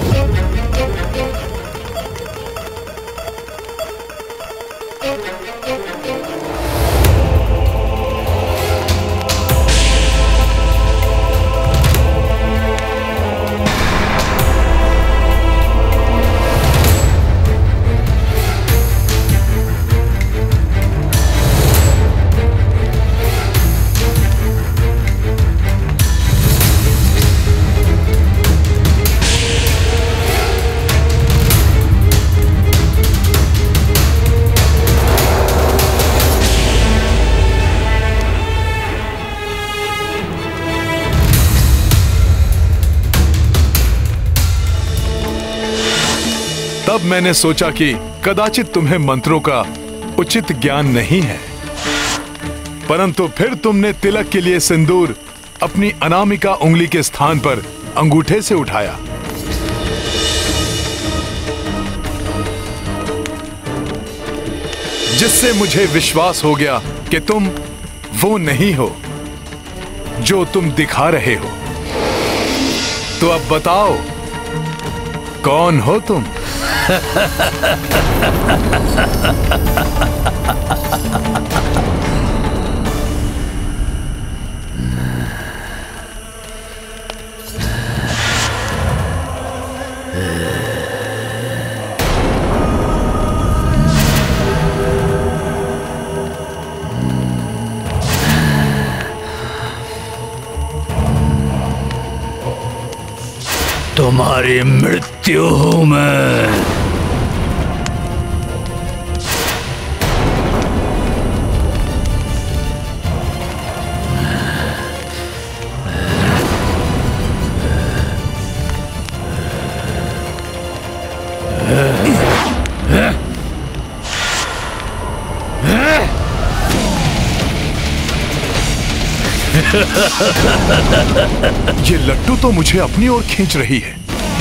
तब मैंने सोचा कि कदाचित तुम्हें मंत्रों का उचित ज्ञान नहीं है, परंतु फिर तुमने तिलक के लिए सिंदूर अपनी अनामिका उंगली के स्थान पर अंगूठे से उठाया। जिससे मुझे विश्वास हो गया कि तुम वो नहीं हो जो तुम दिखा रहे हो। तो अब बताओ, कौन हो तुम? तुम्हारी मृत्यु हूं मैं। ये लट्टू तो मुझे अपनी ओर खींच रही है।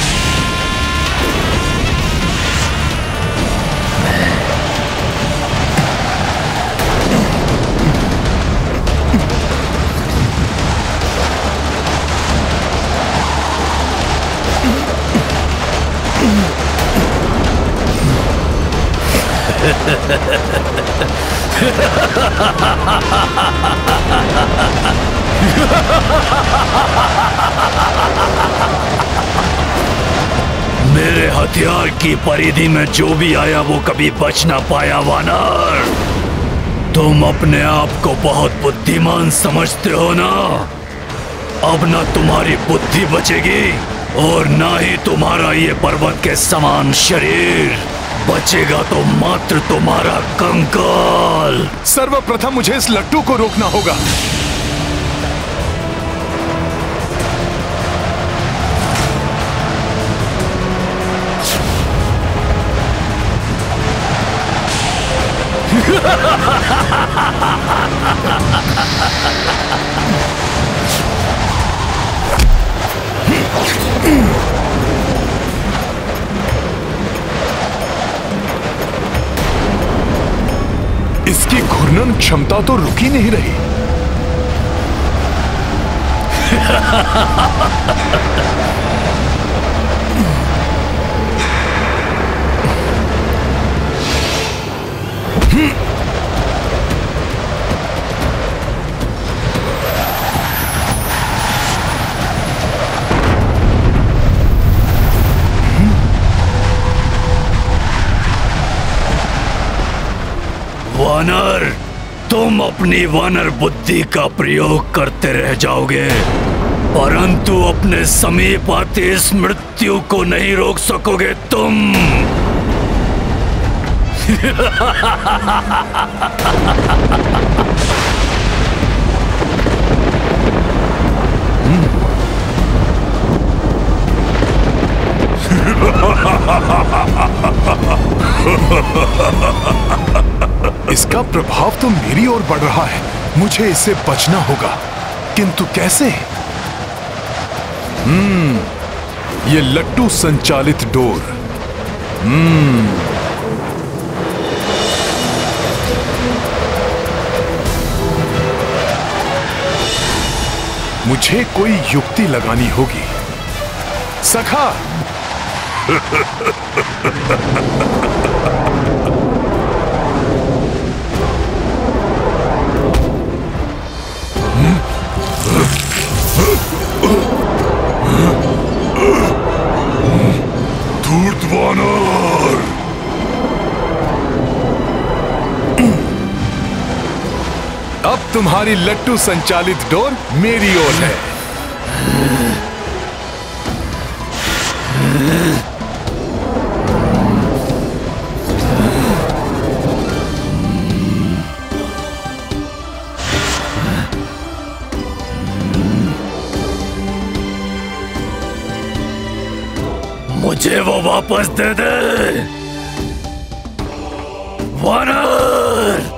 मेरे हथियार की परिधि में जो भी आया वो कभी बच ना पाया वानर। तुम अपने आप को बहुत बुद्धिमान समझते हो ना? अब ना तुम्हारी बुद्धि बचेगी और ना ही तुम्हारा ये पर्वत के समान शरीर बचेगा, तो मात्र तुम्हारा कंकाल। सर्वप्रथम मुझे इस लट्टू को रोकना होगा। इसकी घूर्णन क्षमता तो रुक ही नहीं रही। वानर, तुम अपनी वानर बुद्धि का प्रयोग करते रह जाओगे, परंतु अपने समीप आती इस मृत्यु को नहीं रोक सकोगे तुम। इसका प्रभाव तो मेरी ओर बढ़ रहा है, मुझे इससे बचना होगा, किंतु कैसे? हम्म, ये लट्टू संचालित डोर। हम्म, मुझे कोई युक्ति लगानी होगी। सखा, धूर्त वानर, अब तुम्हारी लट्टू संचालित डोर मेरी ओर है। मुझे वो वापस दे दे, वानर।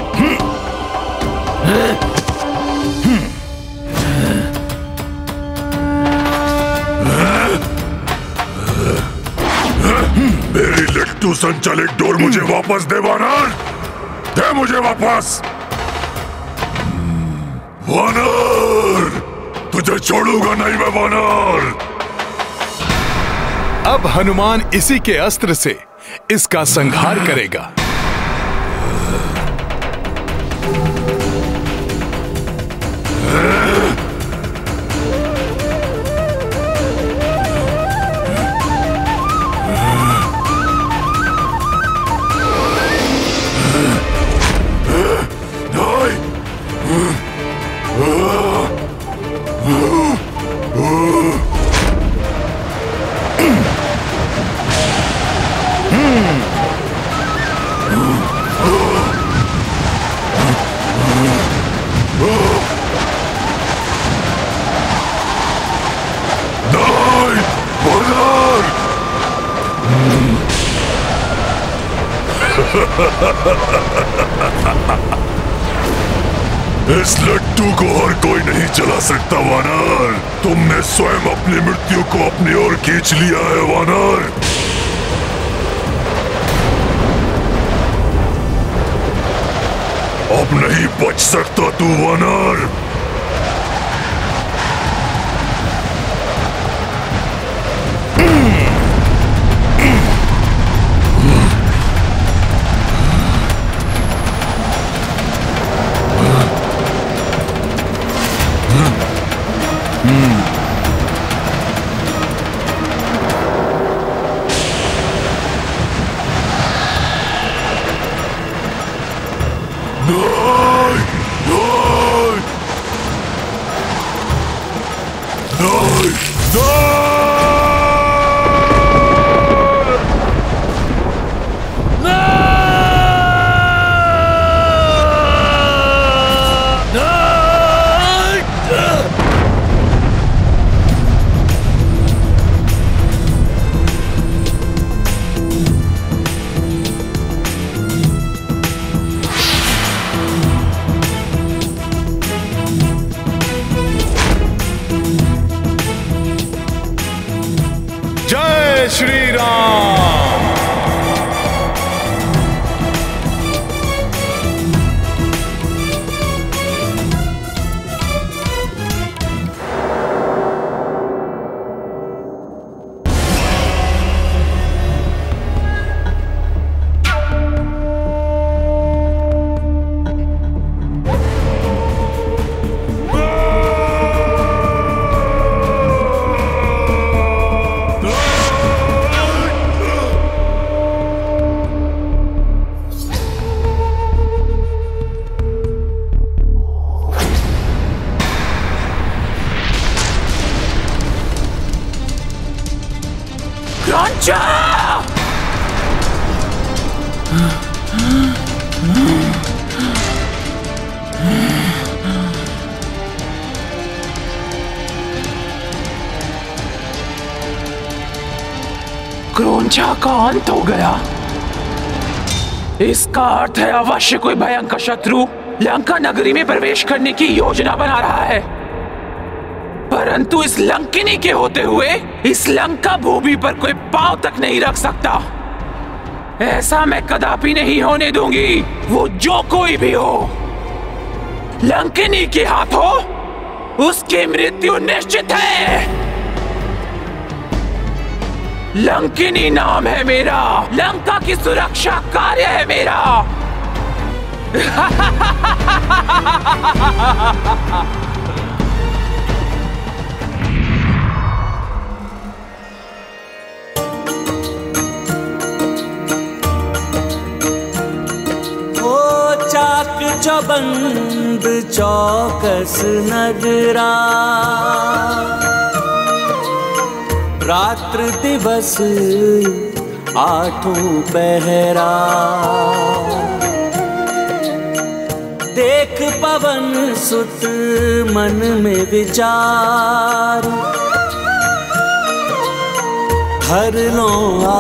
मेरी लट्टू संचालित डोर मुझे वापस दे वानर, दे मुझे वापस। वानर, तुझे छोड़ूंगा नहीं मैं वानर। अब हनुमान इसी के अस्त्र से इसका संहार करेगा। इस लट्टू को हर कोई नहीं चला सकता वानर। तुमने स्वयं अपनी मृत्यु को अपनी ओर खींच लिया है वानर। अब नहीं बच सकता तू वानर। श्री राम। क्रंचा! क्रंचा का अंत हो गया। इसका अर्थ है अवश्य कोई भयंकर शत्रु लंका नगरी में प्रवेश करने की योजना बना रहा है। परंतु इस लंकिनी के होते हुए इस लंका भूमि पर कोई पांव तक नहीं रख सकता। ऐसा मैं कदापि नहीं होने दूंगी। वो जो कोई भी हो, लंकिनी के हाथों उसकी मृत्यु निश्चित है। लंकिनी नाम है मेरा, लंका की सुरक्षा कार्य है मेरा। ओ चाक चौबंद चौकस नगरा, रात्र दिवस आठों पहरा। देख पवन सुत मन में विचार, हर लो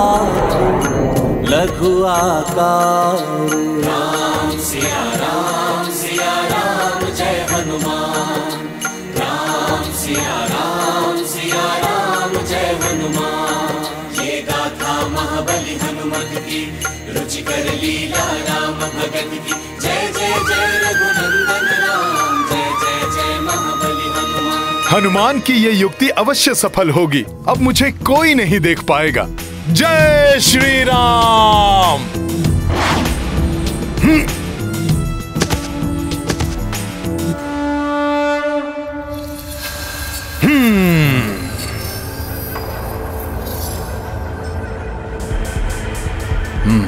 लघु आकार। राम सिया राम सिया राम जय हनुमान। राम सिया राम सिया राम जय हनुमान। ये गाथा महाबली हनुमत की, रुचिकर लीला राम भगत की। जय जय जय रघुनंदन राम, जय जय जय महाबली हनुमान। हनुमान की ये युक्ति अवश्य सफल होगी। अब मुझे कोई नहीं देख पाएगा। जय श्री राम। हम्म। हम्म। हम्म।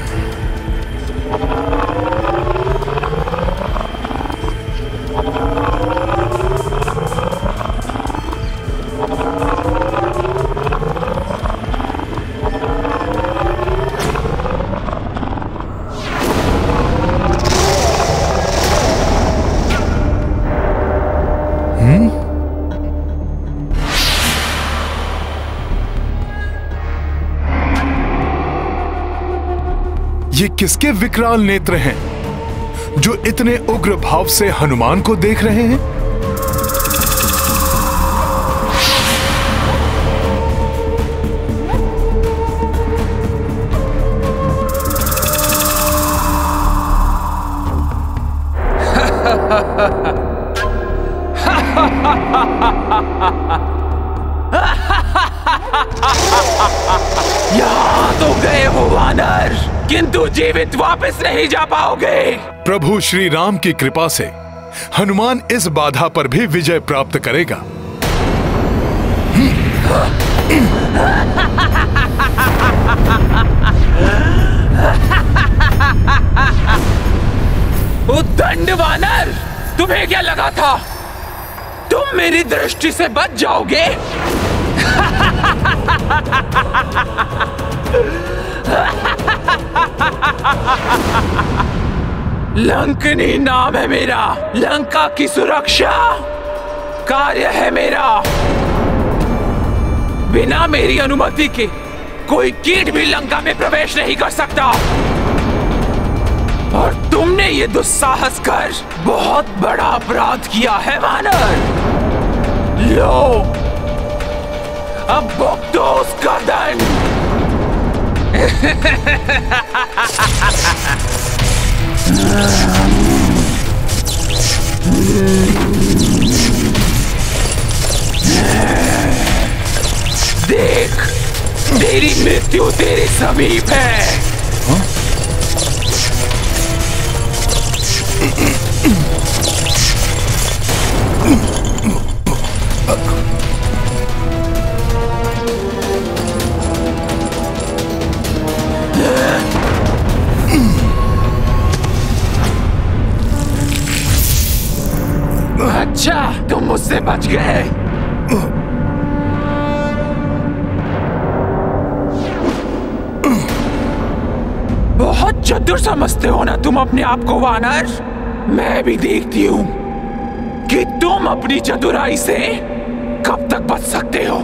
ये किसके विकराल नेत्र हैं जो इतने उग्र भाव से हनुमान को देख रहे हैं? यहाँ तो गए हो वानर, किंतु जीवित वापस नहीं जा पाओगे। प्रभु श्री राम की कृपा से हनुमान इस बाधा पर भी विजय प्राप्त करेगा। उद्दंड वानर, तुम्हें क्या लगा था तुम मेरी दृष्टि से बच जाओगे? लंकनी नाम है मेरा, लंका की सुरक्षा कार्य है मेरा। बिना मेरी अनुमति के कोई कीट भी लंका में प्रवेश नहीं कर सकता। और तुमने ये दुस्साहस कर बहुत बड़ा अपराध किया है वानर। लो, अब भुगतो उसका दंड। देख, तेरी मृत्यु तेरे समीप है। हा? अच्छा, तुम मुझसे बच गए। चतुर समझते हो ना तुम अपने आप को वानर। मैं भी देखती हूँ कि तुम अपनी चतुराई से कब तक बच सकते हो।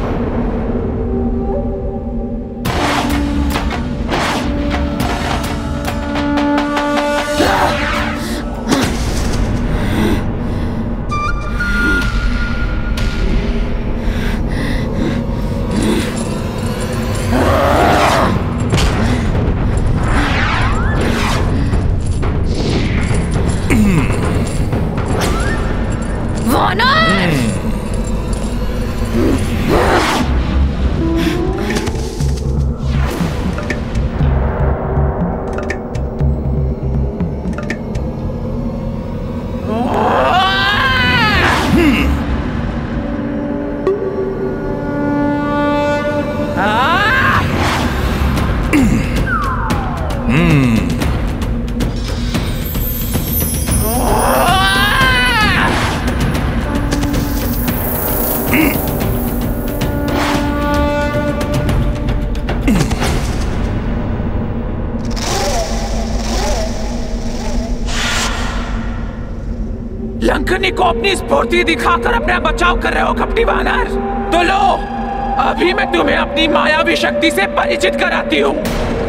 लंकनी को अपनी स्फूर्ति दिखाकर अपना बचाव कर रहे हो कपटी वानर। तो लो, अभी मैं तुम्हें अपनी मायावी शक्ति से परिचित कराती हूँ।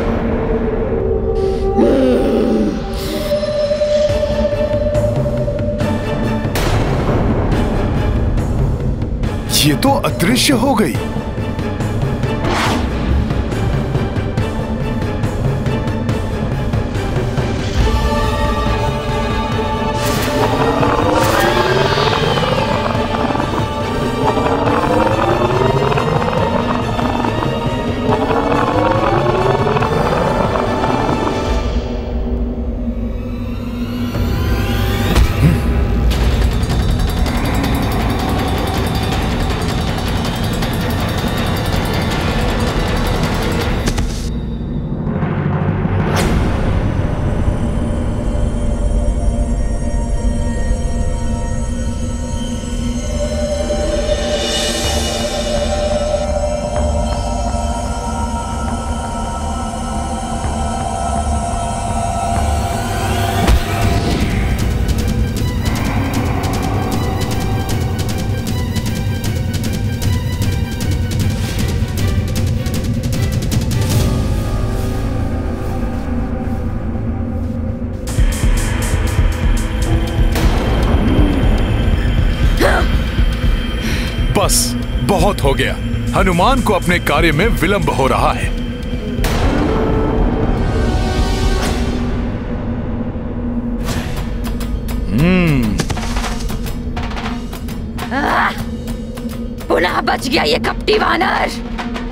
ये तो अदृश्य हो गई। बस बहुत हो गया। हनुमान को अपने कार्य में विलंब हो रहा है। हम्म। पुनः बच गया ये कपटी वानर।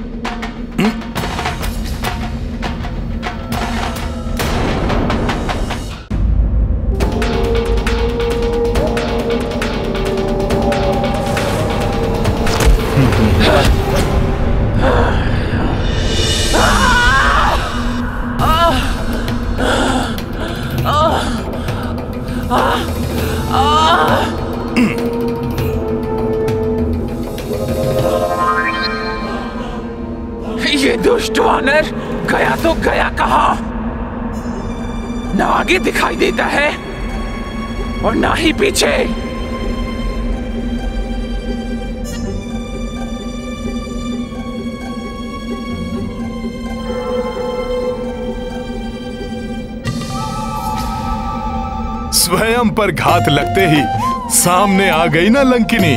ये दुष्ट वानर गया तो गया कहाँ? ना आगे दिखाई देता है और ना ही पीछे। स्वयं पर घात लगते ही सामने आ गई ना लंकिनी।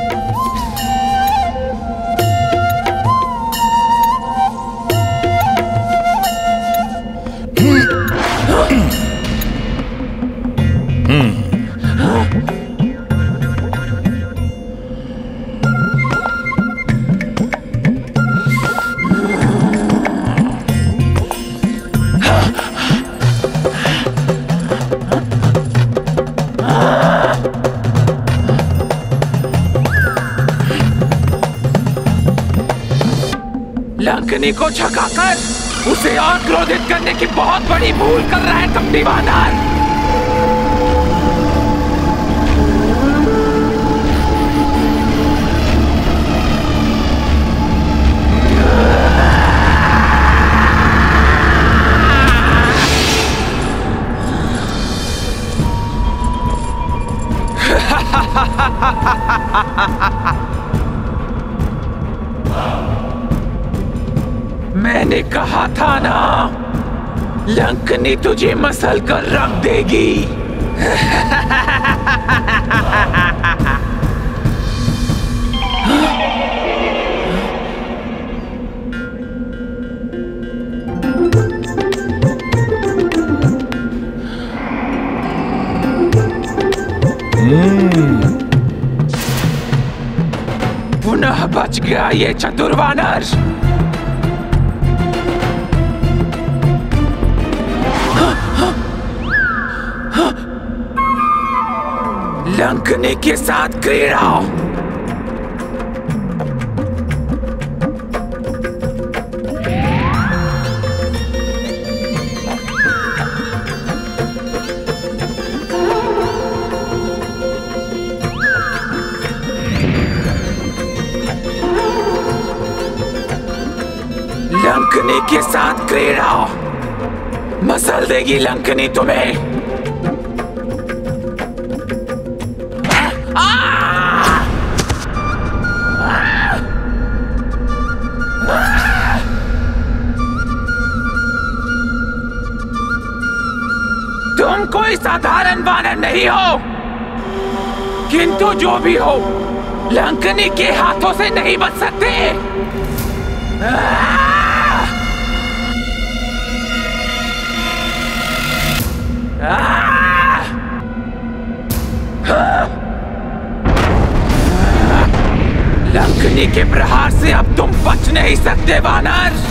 लंकनी को झकाकर उसे और क्रोधित करने की बहुत बड़ी भूल कर रहा है कपटी वानर। मैंने कहा था ना, लंकनी तुझे मसल कर रख देगी। पुनः बच गया ये चतुर वानर। लंकनी के साथ क्रीड़ा। लंकनी के साथ क्रीड़ा, मसल देगी लंकनी तुम्हें। तुम कोई साधारण वानर नहीं हो, किंतु जो भी हो, लंकनी के हाथों से नहीं बच सकते। लंकनी के प्रहार से अब तुम बच नहीं सकते वानर।